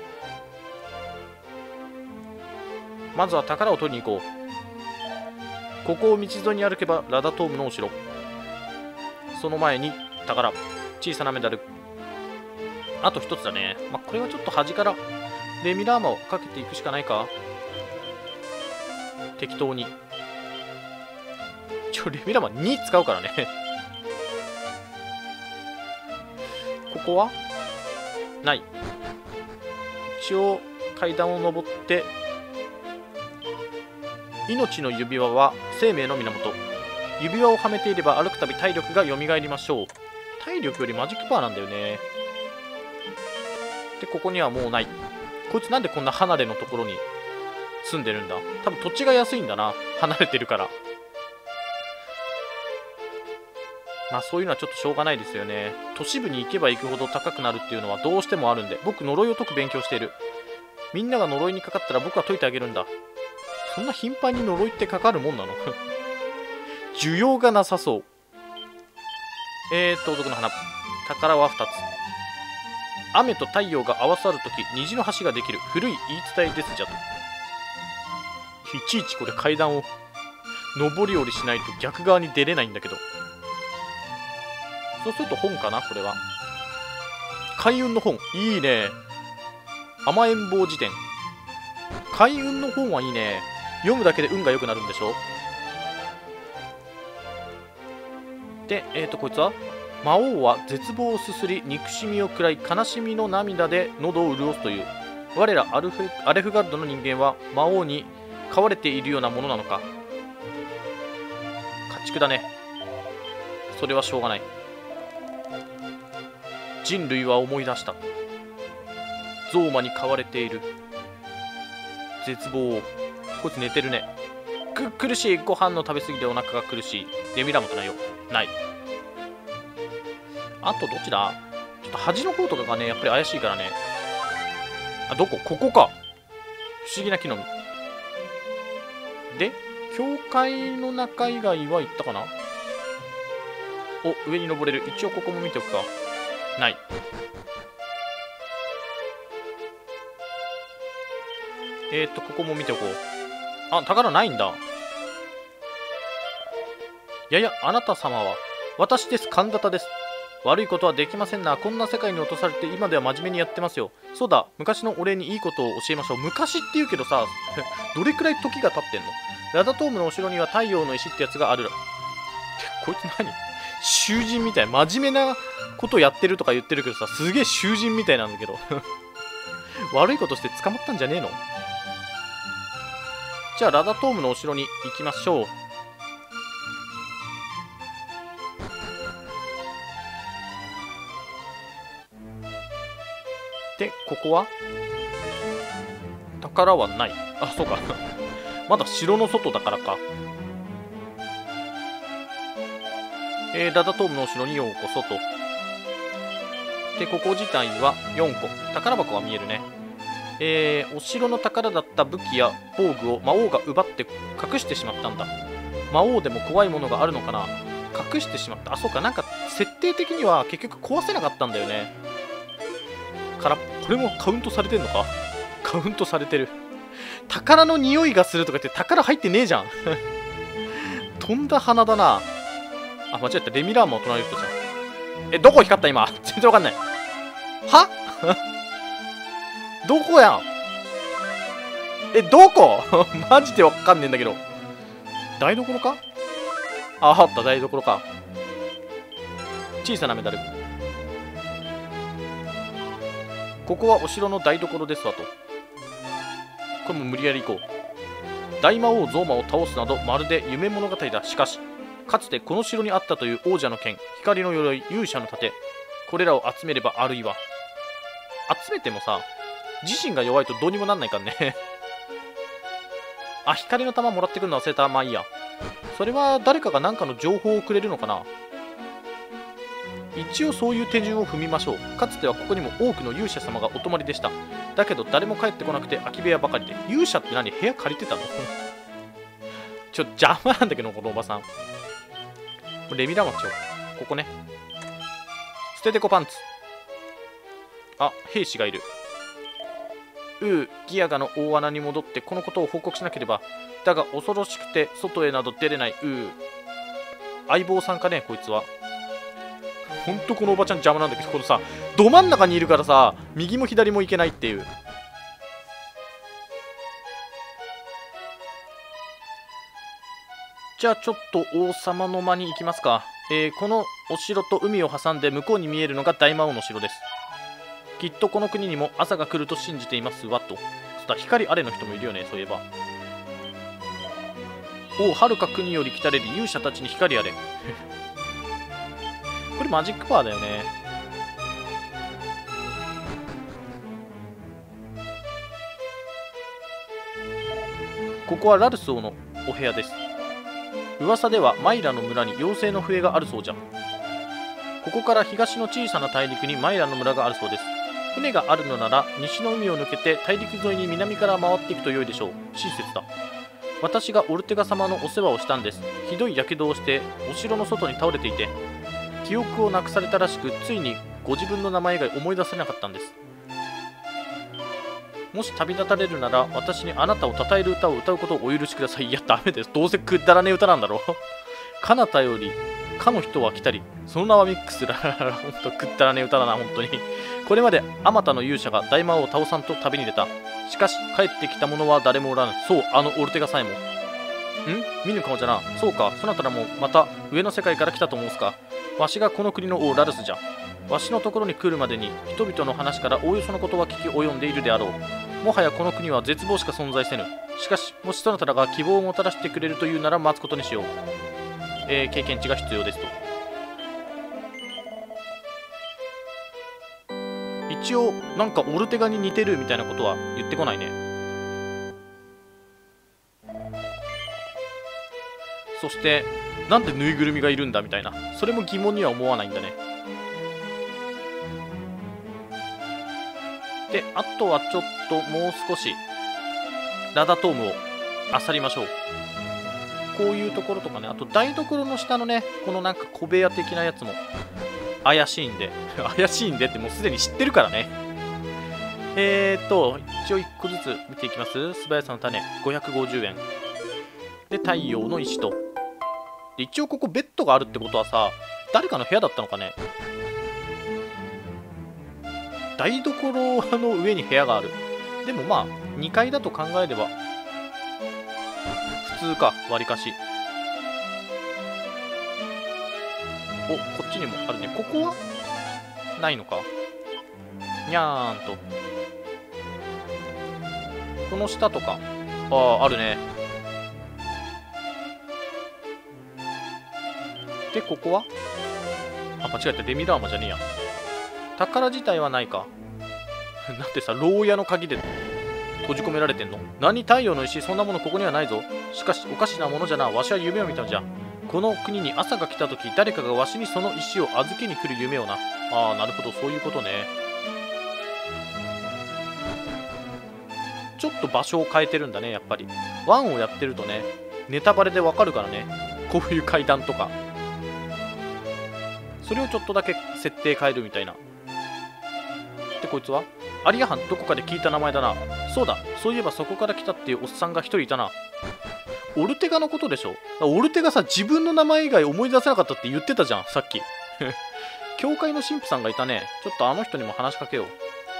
まずは宝を取りに行こう。ここを道沿いに歩けばラダトームのお城。その前に宝、小さなメダル。あと一つだね。まあ、これはちょっと端からレミラーマをかけていくしかないか。適当に。ちょ、レミラーマに使うからねここはない。一応階段を登って、命の指輪は生命の源。指輪をはめていれば歩くたび体力が蘇りましょう。体力よりマジックパワーなんだよね。で、ここにはもうない。こいつなんでこんな離れのところに住んでるんだ？多分土地が安いんだな。離れてるから。まあそういうのはちょっとしょうがないですよね。都市部に行けば行くほど高くなるっていうのはどうしてもあるんで、僕呪いを解く勉強している。みんなが呪いにかかったら僕は解いてあげるんだ。そんな頻繁に呪いってかかるもんなの需要がなさそう。えーっと、男の花。宝はふたつ。雨と太陽が合わさるとき、虹の橋ができる。古い言い伝えですじゃと。いちいちこれ階段を上り下りしないと逆側に出れないんだけど。そうすると本かなこれは。開運の本。いいね。甘えん坊辞典。開運の本はいいね。読むだけで運が良くなるんでしょ。で、えっと、こいつは魔王は絶望をすすり、憎しみを食らい、悲しみの涙で喉を潤すという。我らアルフアレフガルドの人間は魔王に飼われているようなものなのか。家畜だね。それはしょうがない。人類は思い出した。ゾーマに飼われている。絶望。こいつ寝てるね。く苦しい。ご飯の食べ過ぎでお腹が苦しい。レミラモトないよ。ない。あとどっちだ？ちょっと端の方とかがね、やっぱり怪しいからね。あ、どこ？ここか。不思議な木の実。で、教会の中以外は行ったかな？お、上に登れる。一応ここも見ておくか。ない。えーっと、ここも見ておこう。あ、宝ないんだ。いやいや、あなた様は。私です、神田田です。悪いことはできませんな。こんな世界に落とされて今では真面目にやってますよ。そうだ、昔のお礼にいいことを教えましょう。昔って言うけどさ、どれくらい時が経ってんの？ラダトームのお城には太陽の石ってやつがある。こいつ何？囚人みたい。真面目なことやってるとか言ってるけどさ、すげえ囚人みたいなんだけど。悪いことして捕まったんじゃねえの？じゃあラダトームのお城に行きましょう。で、ここは宝はない。あ、そうか。まだ城の外だからか。えー、ラダトームのお城にようこそと。で、ここ自体はよんこ。宝箱が見えるね。えー、お城の宝だった武器や防具を魔王が奪って隠してしまったんだ。魔王でも怖いものがあるのかな。隠してしまった。あ、そうか。なんか設定的には結局壊せなかったんだよね。から、これもカウントされてんのか。カウントされてる。宝の匂いがするとか言って宝入ってねえじゃん。飛んだ花だな。あ、間違えた。レミラーマを隣の人じゃん。え、どこ光った今。全然わかんない。はどこやん。え、どこマジでわかんねえんだけど。台所か。あ、あった台所か。小さなメダル。ここはお城の台所ですわと。これも無理やり行こう。大魔王ゾーマを倒すなどまるで夢物語だ。しかしかつてこの城にあったという王者の剣、光の鎧、勇者の盾、これらを集めればあるいは。集めてもさ、自身が弱いとどうにもなんないからね。あ、光の玉もらってくるの忘れた。まあいいや。それは誰かが何かの情報をくれるのかな。一応そういう手順を踏みましょう。かつてはここにも多くの勇者様がお泊まりでした。 だけど誰も帰ってこなくて空き部屋ばかりで。勇者って何、部屋借りてたのちょ邪魔なんだけどこのおばさん。レミラマチョ、ここね。捨ててこパンツ。あ、兵士がいる。うう、ギアガの大穴に戻ってこのことを報告しなければ。だが恐ろしくて外へなど出れない。うう、相棒さんかねこいつは。ほんとこのおばちゃん邪魔なんだけど、このさど真ん中にいるからさ、右も左も行けないっていう。じゃあちょっと王様の間に行きますか。えー、このお城と海を挟んで向こうに見えるのが大魔王の城です。きっとこの国にも朝が来ると信じていますわと。そうだ、光あれの人もいるよね、そういえば。おお、はるか国より来たれる勇者たちに光あれ。これマジックパワーだよね。ここはラルス王のお部屋です。噂ではマイラの村に妖精の笛があるそうじゃ。ここから東の小さな大陸にマイラの村があるそうです。船があるのなら西の海を抜けて大陸沿いに南から回っていくと良いでしょう。親切だ。私がオルテガ様のお世話をしたんです。ひどいやけどをしてお城の外に倒れていて、記憶をなくされたらしく、ついにご自分の名前以外思い出せなかったんです。もし旅立たれるなら私にあなたを称える歌を歌うことをお許しください。いやダメです、どうせくだらねえ歌なんだろう。彼方よりかの人は来たり、その名はミックス。らほんとくったらねえ歌だな、本当に。これまであまたの勇者が大魔王を倒さんと旅に出た。しかし帰ってきた者は誰もおらぬ。そう、あのオルテガさえも。ん、見ぬ顔じゃな。そうか、そなたらもまた上の世界から来たと申すか。わしがこの国の王ラルスじゃ。わしのところに来るまでに人々の話からおおよそのことは聞き及んでいるであろう。もはやこの国は絶望しか存在せぬ。しかしもしそなたらが希望をもたらしてくれるというなら待つことにしよう。えー、経験値が必要ですと。一応なんかオルテガに似てるみたいなことは言ってこないね。そしてなんでぬいぐるみがいるんだみたいな、それも疑問には思わないんだね。であとはちょっともう少しラダトームを漁りましょう。こういうところとかね、あと台所の下のねこのなんか小部屋的なやつも怪しいんで怪しいんでってもうすでに知ってるからね。えーと一応いっこずつ見ていきます。素早さの種ごひゃくごじゅうえんで、太陽の石とで、一応ここベッドがあるってことはさ、誰かの部屋だったのかね。台所の上に部屋がある。でもまあにかいだと考えれば普通か、わりかし。お、こっちにもあるね。ここはないのか。にゃーんと。この下とかああ、あるね。でここはあ、間違えた、デミラーマじゃねえや。宝自体はないか。だってさ、牢屋の鍵で閉じ込められてんの。何、太陽の石、そんなものここにはないぞ。しかしおかしなものじゃな。わしは夢を見たのじゃ。この国に朝が来た時、誰かがわしにその石を預けに来る夢をな。ああ、なるほど、そういうことね。ちょっと場所を変えてるんだね、やっぱり。ワンをやってるとね、ネタバレでわかるからね。こういう階段とか。それをちょっとだけ設定変えるみたいな。で、こいつはアリアハン、どこかで聞いた名前だな。そうだ、そういえばそこから来たっていうおっさんが一人いたな。オルテガのことでしょ。オルテガさ、自分の名前以外思い出せなかったって言ってたじゃん、さっき。教会の神父さんがいたね。ちょっとあの人にも話しかけよう。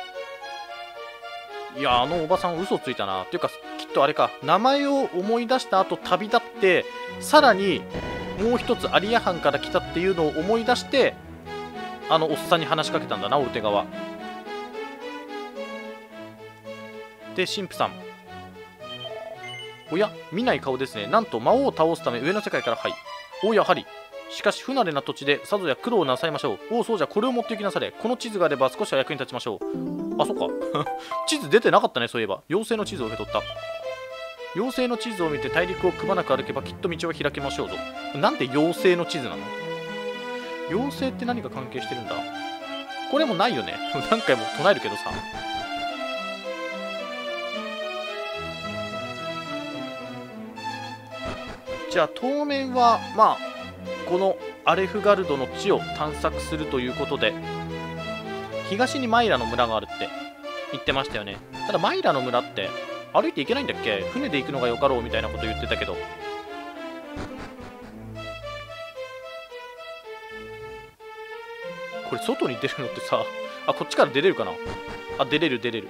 いや、あのおばさん嘘ついたな。っていうか、きっとあれか、名前を思い出した後旅立って、さらにもう一つアリアハンから来たっていうのを思い出して、あのおっさんに話しかけたんだな、オルテガは。で、神父さん。おや、見ない顔ですね。なんと魔王を倒すため上の世界から。はい。おやはり。しかし不慣れな土地でさぞや苦労なさいましょう。おお、そうじゃ、これを持っていきなされ。この地図があれば少しは役に立ちましょう。あ、そっか。地図出てなかったね、そういえば。妖精の地図を受け取った。妖精の地図を見て大陸をくまなく歩けばきっと道を開けましょうぞ。なんで妖精の地図なの？妖精って何か関係してるんだ？これもないよね。何回も唱えるけどさ。 じゃあ当面はまあこのアレフガルドの地を探索するということで、東にマイラの村があるって言ってましたよね。ただマイラの村って歩いて行けないんだっけ？船で行くのがよかろうみたいなこと言ってたけど。これ外に出るのってさ、あ、こっちから出れるかな。あ、出れる出れる。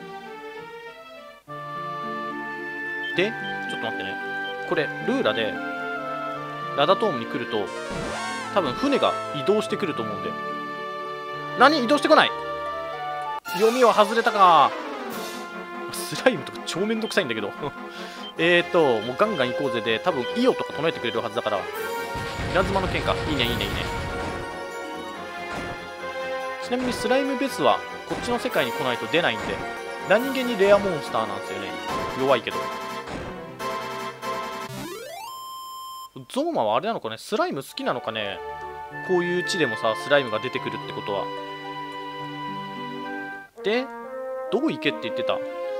でちょっと待ってね、これルーラでラダトームに来ると多分船が移動してくると思うんで。何？移動してこない。読みは外れたか。スライムとか超めんどくさいんだけどえーともうガンガン行こうぜで、多分イオとか唱えてくれるはずだから。稲妻の剣か。いいねいいねいいね。ちなみにスライムベスはこっちの世界に来ないと出ないんで、何気にレアモンスターなんですよね。弱いけど。ゾーマはあれなのかね、スライム好きなのかね。こういう地でもさスライムが出てくるってことは。でどこ行けって言ってた？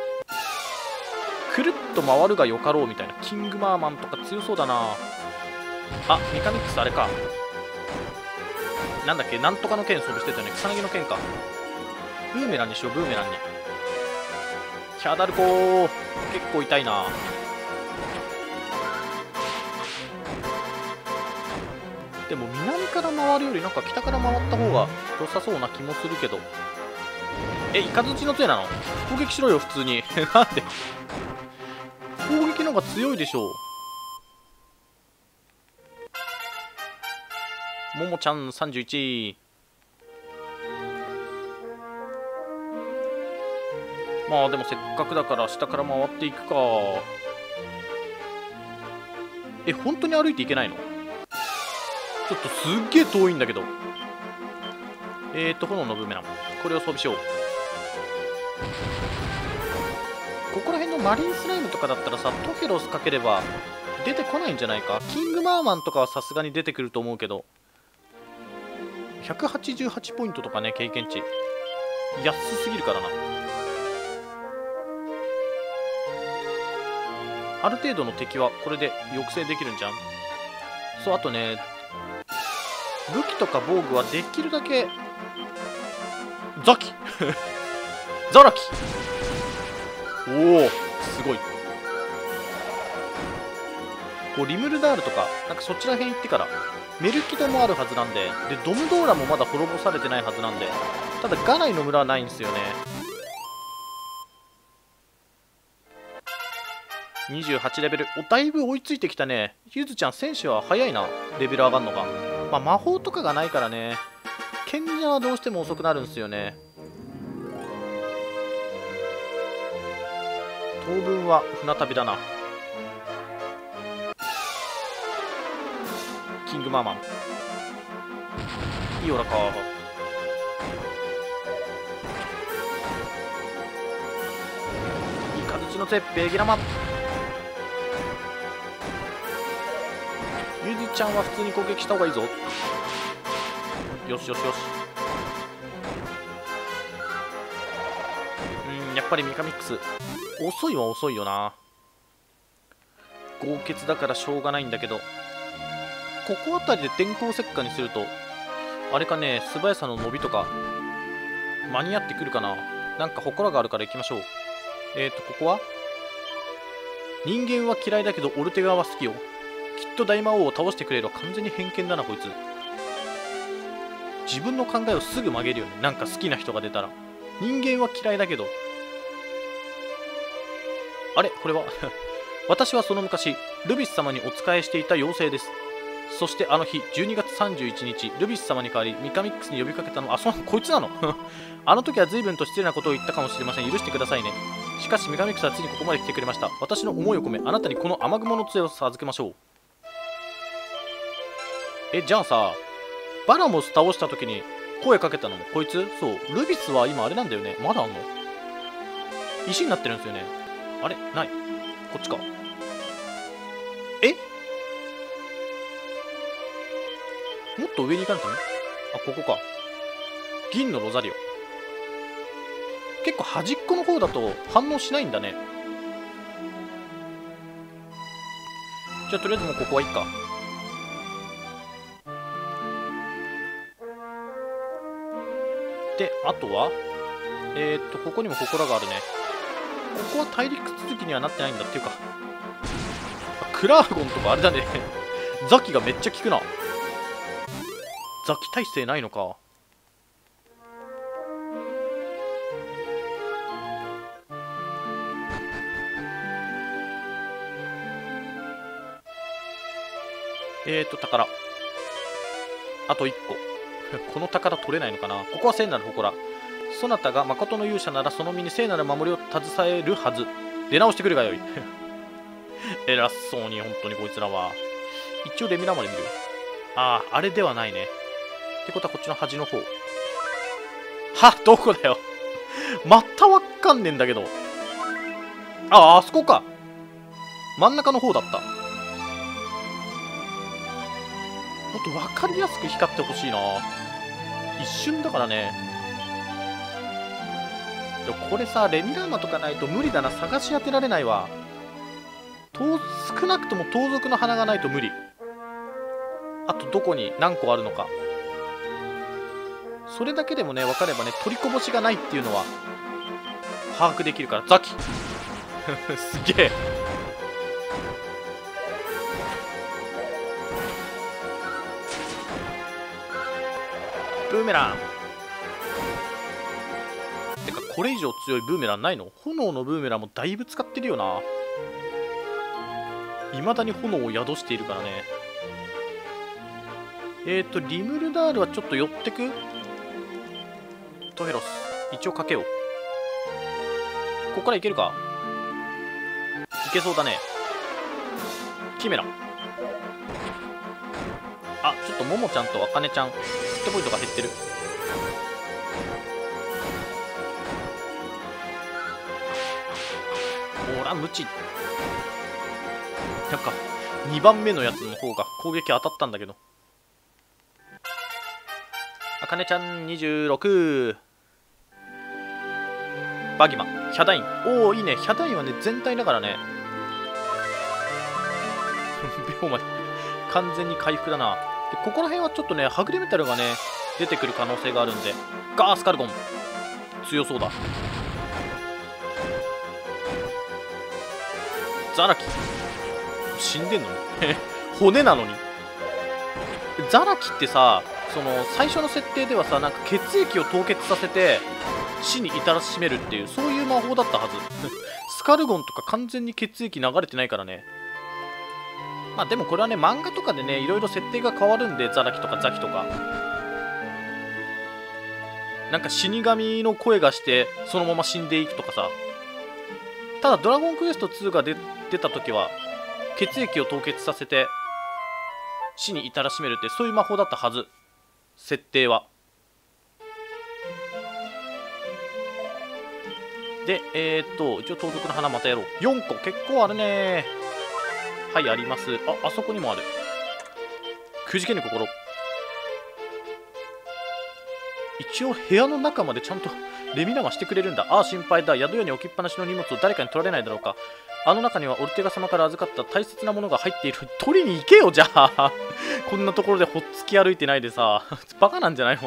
くるっと回るがよかろうみたいな。キングマーマンとか強そうだな。あ、ミカミックスあれか。なんだっけ、なんとかの剣装備してたよね。草薙の剣か。ブーメランにしよう、ブーメランに。キャダルコー結構痛いな。でも南から回るよりなんか北から回った方が良さそうな気もするけど。え、イカズチの杖なの？攻撃しろよ普通になんで攻撃の方が強いでしょう。ももちゃんさんじゅういち。まあでもせっかくだから下から回っていくか。え、本当に歩いていけないの？ちょっとすっげえ遠いんだけど。えーと炎のブーメラン、これを装備しよう。ここら辺のマリンスライムとかだったらさ、トヘロスかければ出てこないんじゃないか。キングマーマンとかはさすがに出てくると思うけど。ひゃくはちじゅうはちポイントとかね、経験値安すぎるからな。ある程度の敵はこれで抑制できるんじゃん。そう、あとね武器とか防具はできるだけザキザラキ。おおすごい。こうリムルダールとかなんかそっちら辺行ってからメルキドもあるはずなんで、でドムドーラもまだ滅ぼされてないはずなんで。ただガナイの村はないんですよね。にじゅうはちレベル。お、だいぶ追いついてきたね。ゆずちゃん選手は早いな、レベル上がるのが。まあ魔法とかがないからね、賢者はどうしても遅くなるんですよね。当分は船旅だな。キングマーマンイオラか。イカズチの手ベギラマ。ゆずちゃんは普通に攻撃した方がいいぞ。よしよしよし。うん、やっぱりミカミックス遅いは遅いよな。豪傑だからしょうがないんだけど、ここあたりで電光石火にするとあれかね、素早さの伸びとか間に合ってくるかな。なんか祠があるから行きましょう。えーとここは人間は嫌いだけどオルテガは好きよ。きっと大魔王を倒してくれる。完全に偏見だなこいつ。自分の考えをすぐ曲げるよね、なんか好きな人が出たら。人間は嫌いだけど、あれこれは私はその昔ルビス様にお仕えしていた妖精です。そしてあの日じゅうにがつさんじゅういちにちルビス様に代わりミカミックスに呼びかけたのは、あ、そうこいつなのあの時は随分と失礼なことを言ったかもしれません。許してくださいね。しかしミカミックスはついにここまで来てくれました。私の思いを込めあなたにこの雨雲の杖を授けましょう。え、じゃあさ、バラモス倒した時に声かけたのもこいつ？そう、ルビスは今あれなんだよね。まだあんの？石になってるんですよね。あれない。こっちか。え？もっと上に行かないとね。あ、ここか。銀のロザリオ。結構端っこの方だと反応しないんだね。 じゃあとりあえずもうここはいいか。であとはえー、っとここにも祠があるね。ここは大陸続きにはなってないんだっていうか、クラーゴンとかあれだねザキがめっちゃ効くな。ザキ耐性ないのか。えーと宝あといっここの宝取れないのかな。ここは聖なる祠。そなたが誠の勇者ならその身に聖なる守りを携えるはず。出直してくるがよい偉そうに本当にこいつらは。一応レミラまで見る。あああれではないね。ってことはこっちの端の方。はどこだよまたわかんねえんだけど。あああそこか。真ん中の方だった。もっと分かりやすく光ってほしいな。一瞬だからね。でもこれさレミラーマとかないと無理だな。探し当てられないわ。少なくとも盗賊の花がないと無理。あとどこに何個あるのか、それだけでもね分かればね、取りこぼしがないっていうのは把握できるから。ザキすげえ。ブーメランてかこれ以上強いブーメランないの？炎のブーメランもだいぶ使ってるよな。未だに炎を宿しているからね。えっとリムルダールはちょっと寄ってく。トヘロス一応かけよう。ここからいけるか。いけそうだね。キメラあちょっとモモちゃんとアカネちゃんヒットポイントが減ってる。ほら無知。なんかにばんめのやつの方が攻撃当たったんだけど。あかねちゃんにじゅうろく。バギマヒャダイン。おおいいね。ヒャダインはね全体だからね秒まで完全に回復だな。でここら辺はちょっとねはぐれメタルがね出てくる可能性があるんで。ガースカルゴン強そうだ。ザラキ死んでんのに骨なのに。ザラキってさその最初の設定ではさなんか血液を凍結させて死に至らしめるっていうそういう魔法だったはずスカルゴンとか完全に血液流れてないからね。まあでもこれはね漫画とかでねいろいろ設定が変わるんで、ザラキとかザキとかなんか死神の声がしてそのまま死んでいくとかさ。ただドラゴンクエストツーが出出た時は血液を凍結させて死に至らしめるってそういう魔法だったはず、設定は。でえー、っと一応盗賊の花またやろう。よんこ結構あるね。はいあります。ああそこにもある。くじけぬ心。一応部屋の中までちゃんとレミナマしてくれるんだ。ああ心配だ。宿屋に置きっぱなしの荷物を誰かに取られないだろうか。あの中にはオルテガ様から預かった大切なものが入っている。取りに行けよじゃあこんなところでほっつき歩いてないでさバカなんじゃないの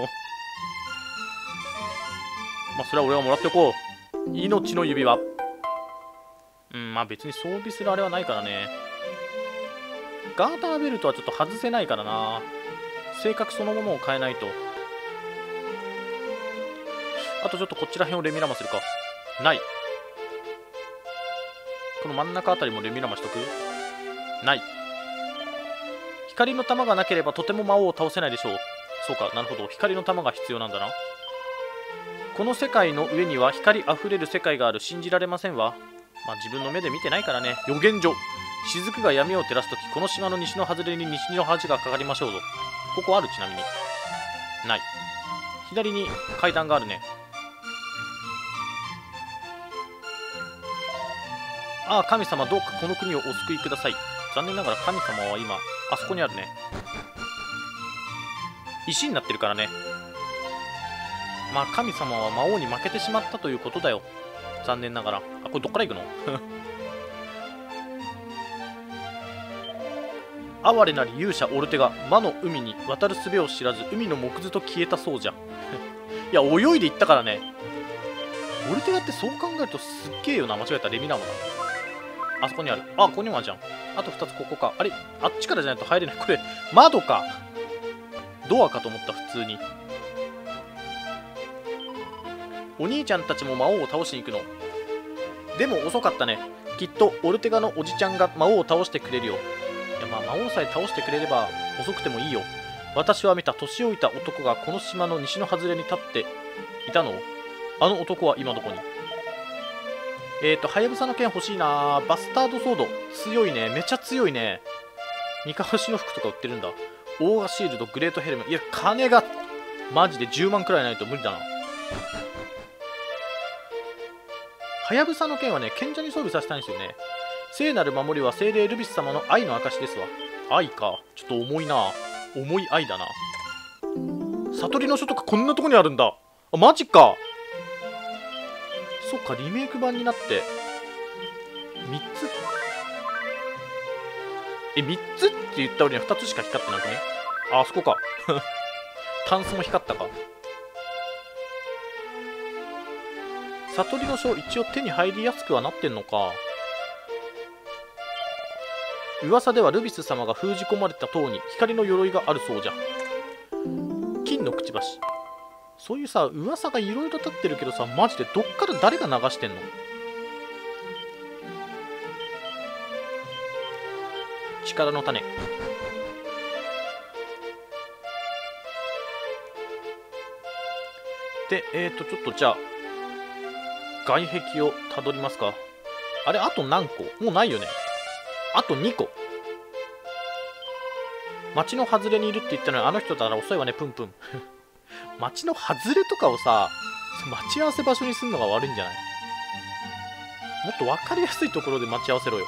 まあそれは俺がもらっておこう。命の指輪。うんまあ別に装備するあれはないからね。ガーターベルトはちょっと外せないからな。性格そのものを変えないと。あとちょっとこっちら辺をレミラマするか。ない。この真ん中あたりもレミラマしとく。ない。光の玉がなければとても魔王を倒せないでしょう。そうかなるほど。光の玉が必要なんだな。この世界の上には光あふれる世界がある。信じられませんわ。まあ自分の目で見てないからね。予言所。雫が闇を照らすときこの島の西の外れに西の端がかかりましょうぞ。ここある。ちなみにない。左に階段があるね。ああ神様どうかこの国をお救いください。残念ながら神様は今あそこにあるね。石になってるからね。まあ神様は魔王に負けてしまったということだよ。残念ながら。あこれどっから行くの哀れなり勇者オルテが魔の海に渡る術を知らず海の木図と消えたそうじゃいや泳いでいったからね。オルテガってそう考えるとすっげえよな。間違えた。レミナーもな。あそこにある。あ、ここにもあるじゃん。あとふたつここか。あれあっちからじゃないと入れない。これ窓か。ドアかと思った。普通に。お兄ちゃんたちも魔王を倒しに行くの。でも遅かったね。きっとオルテガのおじちゃんが魔王を倒してくれるよ。いやまあ魔王さえ倒してくれれば遅くてもいいよ。私は見た年老いた男がこの島の西の外れに立っていたの。あの男は今どこに。えーと、はやぶさの剣欲しいな。バスタードソード。強いね。めちゃ強いね。三河しの服とか売ってるんだ。オーガシールド、グレートヘルム。いや、金が、マジでじゅうまんくらいないと無理だな。はやぶさの剣はね、賢者に装備させたいんですよね。聖なる守りは精霊ルビス様の愛の証ですわ。愛か。ちょっと重いな。重い愛だな。悟りの書とかこんなとこにあるんだ。あ、マジか。そっか、リメイク版になってみっつ。え、みっつって言った割にはふたつしか光ってなくね。あ、あそこかタンスも光ったか。悟りの書一応手に入りやすくはなってんのか。噂ではルビス様が封じ込まれた塔に光の鎧があるそうじゃ。金のくちばし。そういうさ噂がいろいろ立ってるけどさ、マジでどっから誰が流してんの。力の種。でえーとちょっとじゃあ外壁をたどりますか。あれあと何個。もうないよね。あとにこ。町の外れにいるって言ったのにあの人だから遅いわね。プンプン町の外れとかをさ待ち合わせ場所にするのが悪いんじゃない。もっと分かりやすいところで待ち合わせろよ。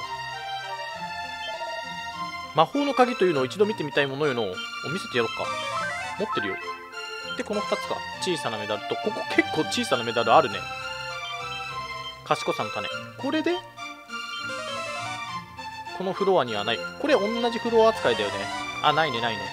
魔法の鍵というのを一度見てみたいものよのを見せてやろうか。持ってるよ。でこのふたつか。小さなメダルとここ結構小さなメダルあるね。賢さの種。これでこのフロアにはない。これ同じフロア扱いだよね。あ、ないねないね。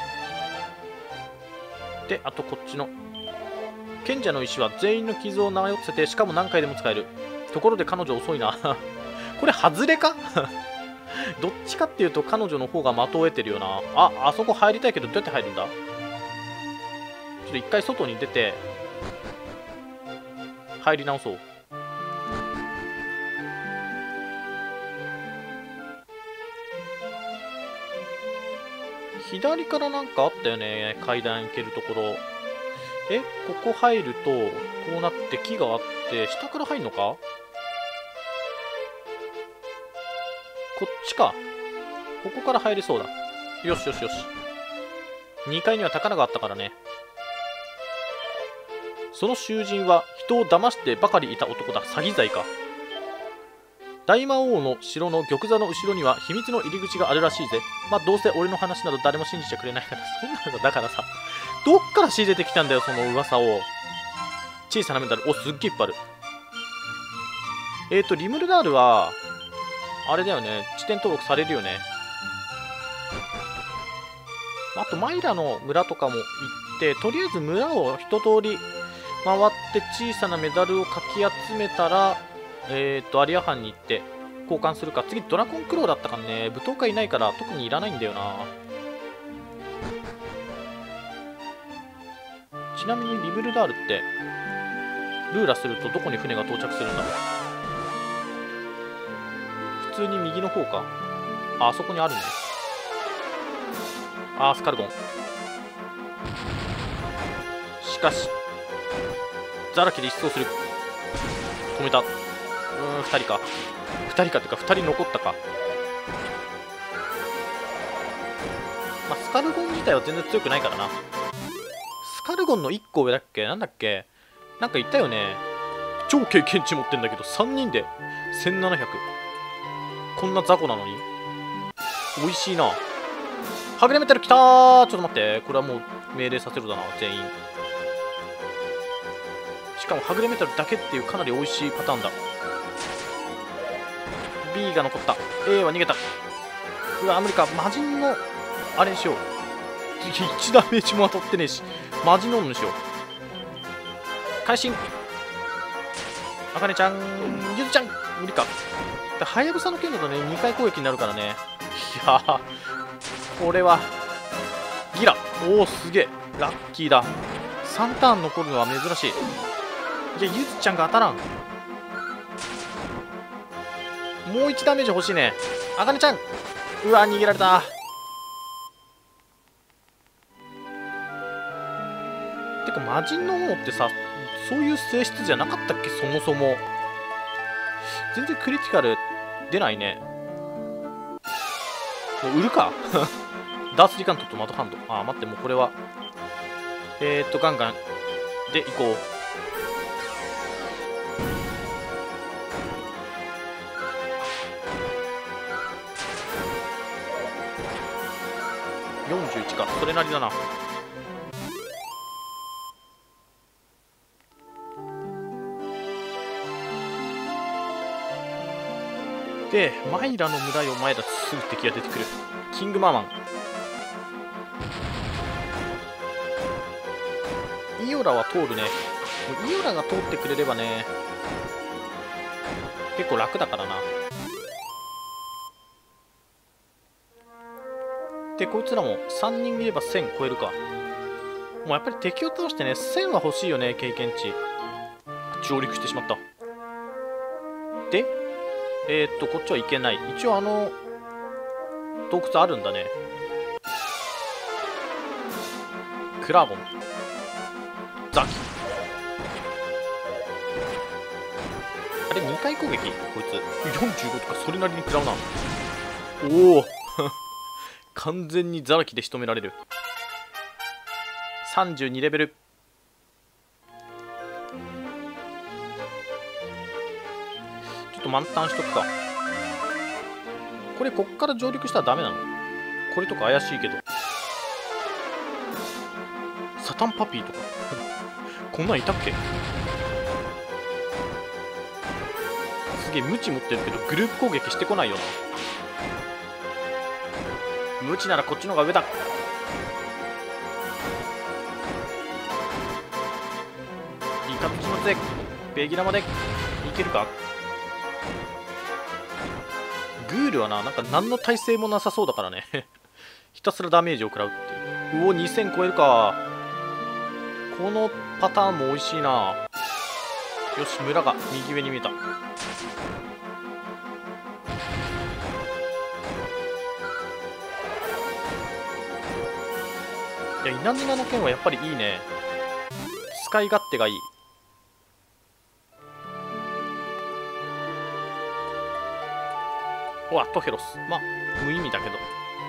であとこっちの賢者の石は全員の傷を治せてしかも何回でも使える。ところで彼女遅いなこれ外れかどっちかっていうと彼女の方が的を得てるよな。あ、あそこ入りたいけどどうやって入るんだ。ちょっと一回外に出て入り直そう。左からなんかあったよね。階段行けるところ。え、ここ入るとこうなって木があって下から入るのか。こっちか。ここから入れそうだ。よしよしよし。にかいには宝があったからね。その囚人は人を騙してばかりいた男だ。詐欺罪か。大魔王の城の玉座の後ろには秘密の入り口があるらしいぜ。まあどうせ俺の話など誰も信じちゃくれないから。そんなのだからさ、どっから仕入れてきたんだよその噂を。小さなメダル。お、すっげえいっぱいある。えーとリムルダールはあれだよね。地点登録されるよね。あとマイラの村とかも行ってとりあえず村を一通り回って小さなメダルをかき集めたらえーとアリア藩に行って交換するか。次ドラゴンクローだったからね。舞踏会いないから特にいらないんだよな。ちなみにリブルダールってルーラするとどこに船が到着するんだろう。普通に右の方か。あ、あそこにあるね。あースカルゴン。しかしザラキで一掃する。止めた。うーんふたりかふたりかっていうかふたり残ったか。まあスカルゴン自体は全然強くないからな。スカルゴンのいっこ上だっけ。なんだっけ。なんか言ったよね。超経験値持ってんだけどさんにんでせんななひゃく。こんな雑魚なのに美味しいな。はぐれメタルきたー。ちょっと待って、これはもう命令させろだな全員。しかもはぐれメタルだけっていうかなり美味しいパターンだ。 B が残った。 A は逃げた。うわ無理か。魔人のあれにしよう。いちダメージも当たってねえし、マジノンにしよう。会心。あかねちゃん、ゆずちゃん、無理か。はやぶさの剣だとね、にかい攻撃になるからね。いやー、これは、ギラ。おお、すげえ。ラッキーだ。さんターン残るのは珍しい。いや、ゆずちゃんが当たらん。もういちダメージ欲しいね。あかねちゃん。うわ、逃げられた。てか、魔人の王ってさ、そういう性質じゃなかったっけ、そもそも。全然クリティカル出ないね。もう売るかダースリカントとマトハンド。あー、待って、もうこれは。えーっと、ガンガンでいこう。よんじゅういちか、それなりだな。で、マイラの村よ、前だとすぐ敵が出てくる。キングマーマン。イオラは通るね。イオラが通ってくれればね、結構楽だからな。で、こいつらもさんにんいればせん超えるか。もうやっぱり敵を倒してね、せんは欲しいよね、経験値。上陸してしまった。で、えー、っと、こっちはいけない。一応あの、洞窟あるんだね。クラーボン。ザキ。あれ、にかい攻撃こいつ。よんじゅうごとか、それなりに食らうな。おお完全にザラキで仕留められる。さんじゅうにレベル。ちょっと満タンしとくか。これこっから上陸したらダメなの？これとか怪しいけど。サタンパピーとかこんなんいたっけ？すげえ無知持ってるけどグループ攻撃してこないよな。無知ならこっちの方が上だ。いい形のぜベギラまでいけるか。グールはな、なんか何の耐性もなさそうだからねひたすらダメージを食らうっていう。うお、にせん超えるか。このパターンも美味しいな。よし、村が右上に見えた。いや、稲妻の剣はやっぱりいいね。使い勝手がいい。うわ、トヘロス。まあ、無意味だけど。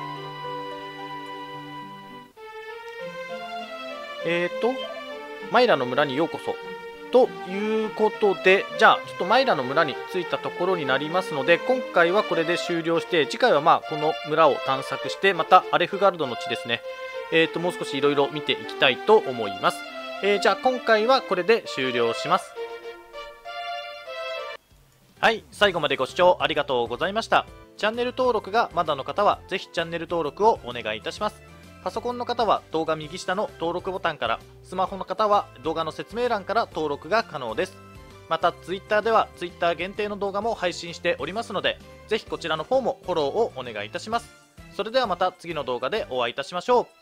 えーと、マイラの村にようこそ。ということで、じゃあ、ちょっとマイラの村に着いたところになりますので、今回はこれで終了して、次回はまあ、この村を探索して、またアレフガルドの地ですね。えーと、もう少しいろいろ見ていきたいと思います。えー、じゃあ、今回はこれで終了します。はい、最後までご視聴ありがとうございました。チャンネル登録がまだの方は、ぜひチャンネル登録をお願いいたします。パソコンの方は動画右下の登録ボタンから、スマホの方は動画の説明欄から登録が可能です。また Twitter では Twitter 限定の動画も配信しておりますので、ぜひこちらの方もフォローをお願いいたします。それではまた次の動画でお会いいたしましょう。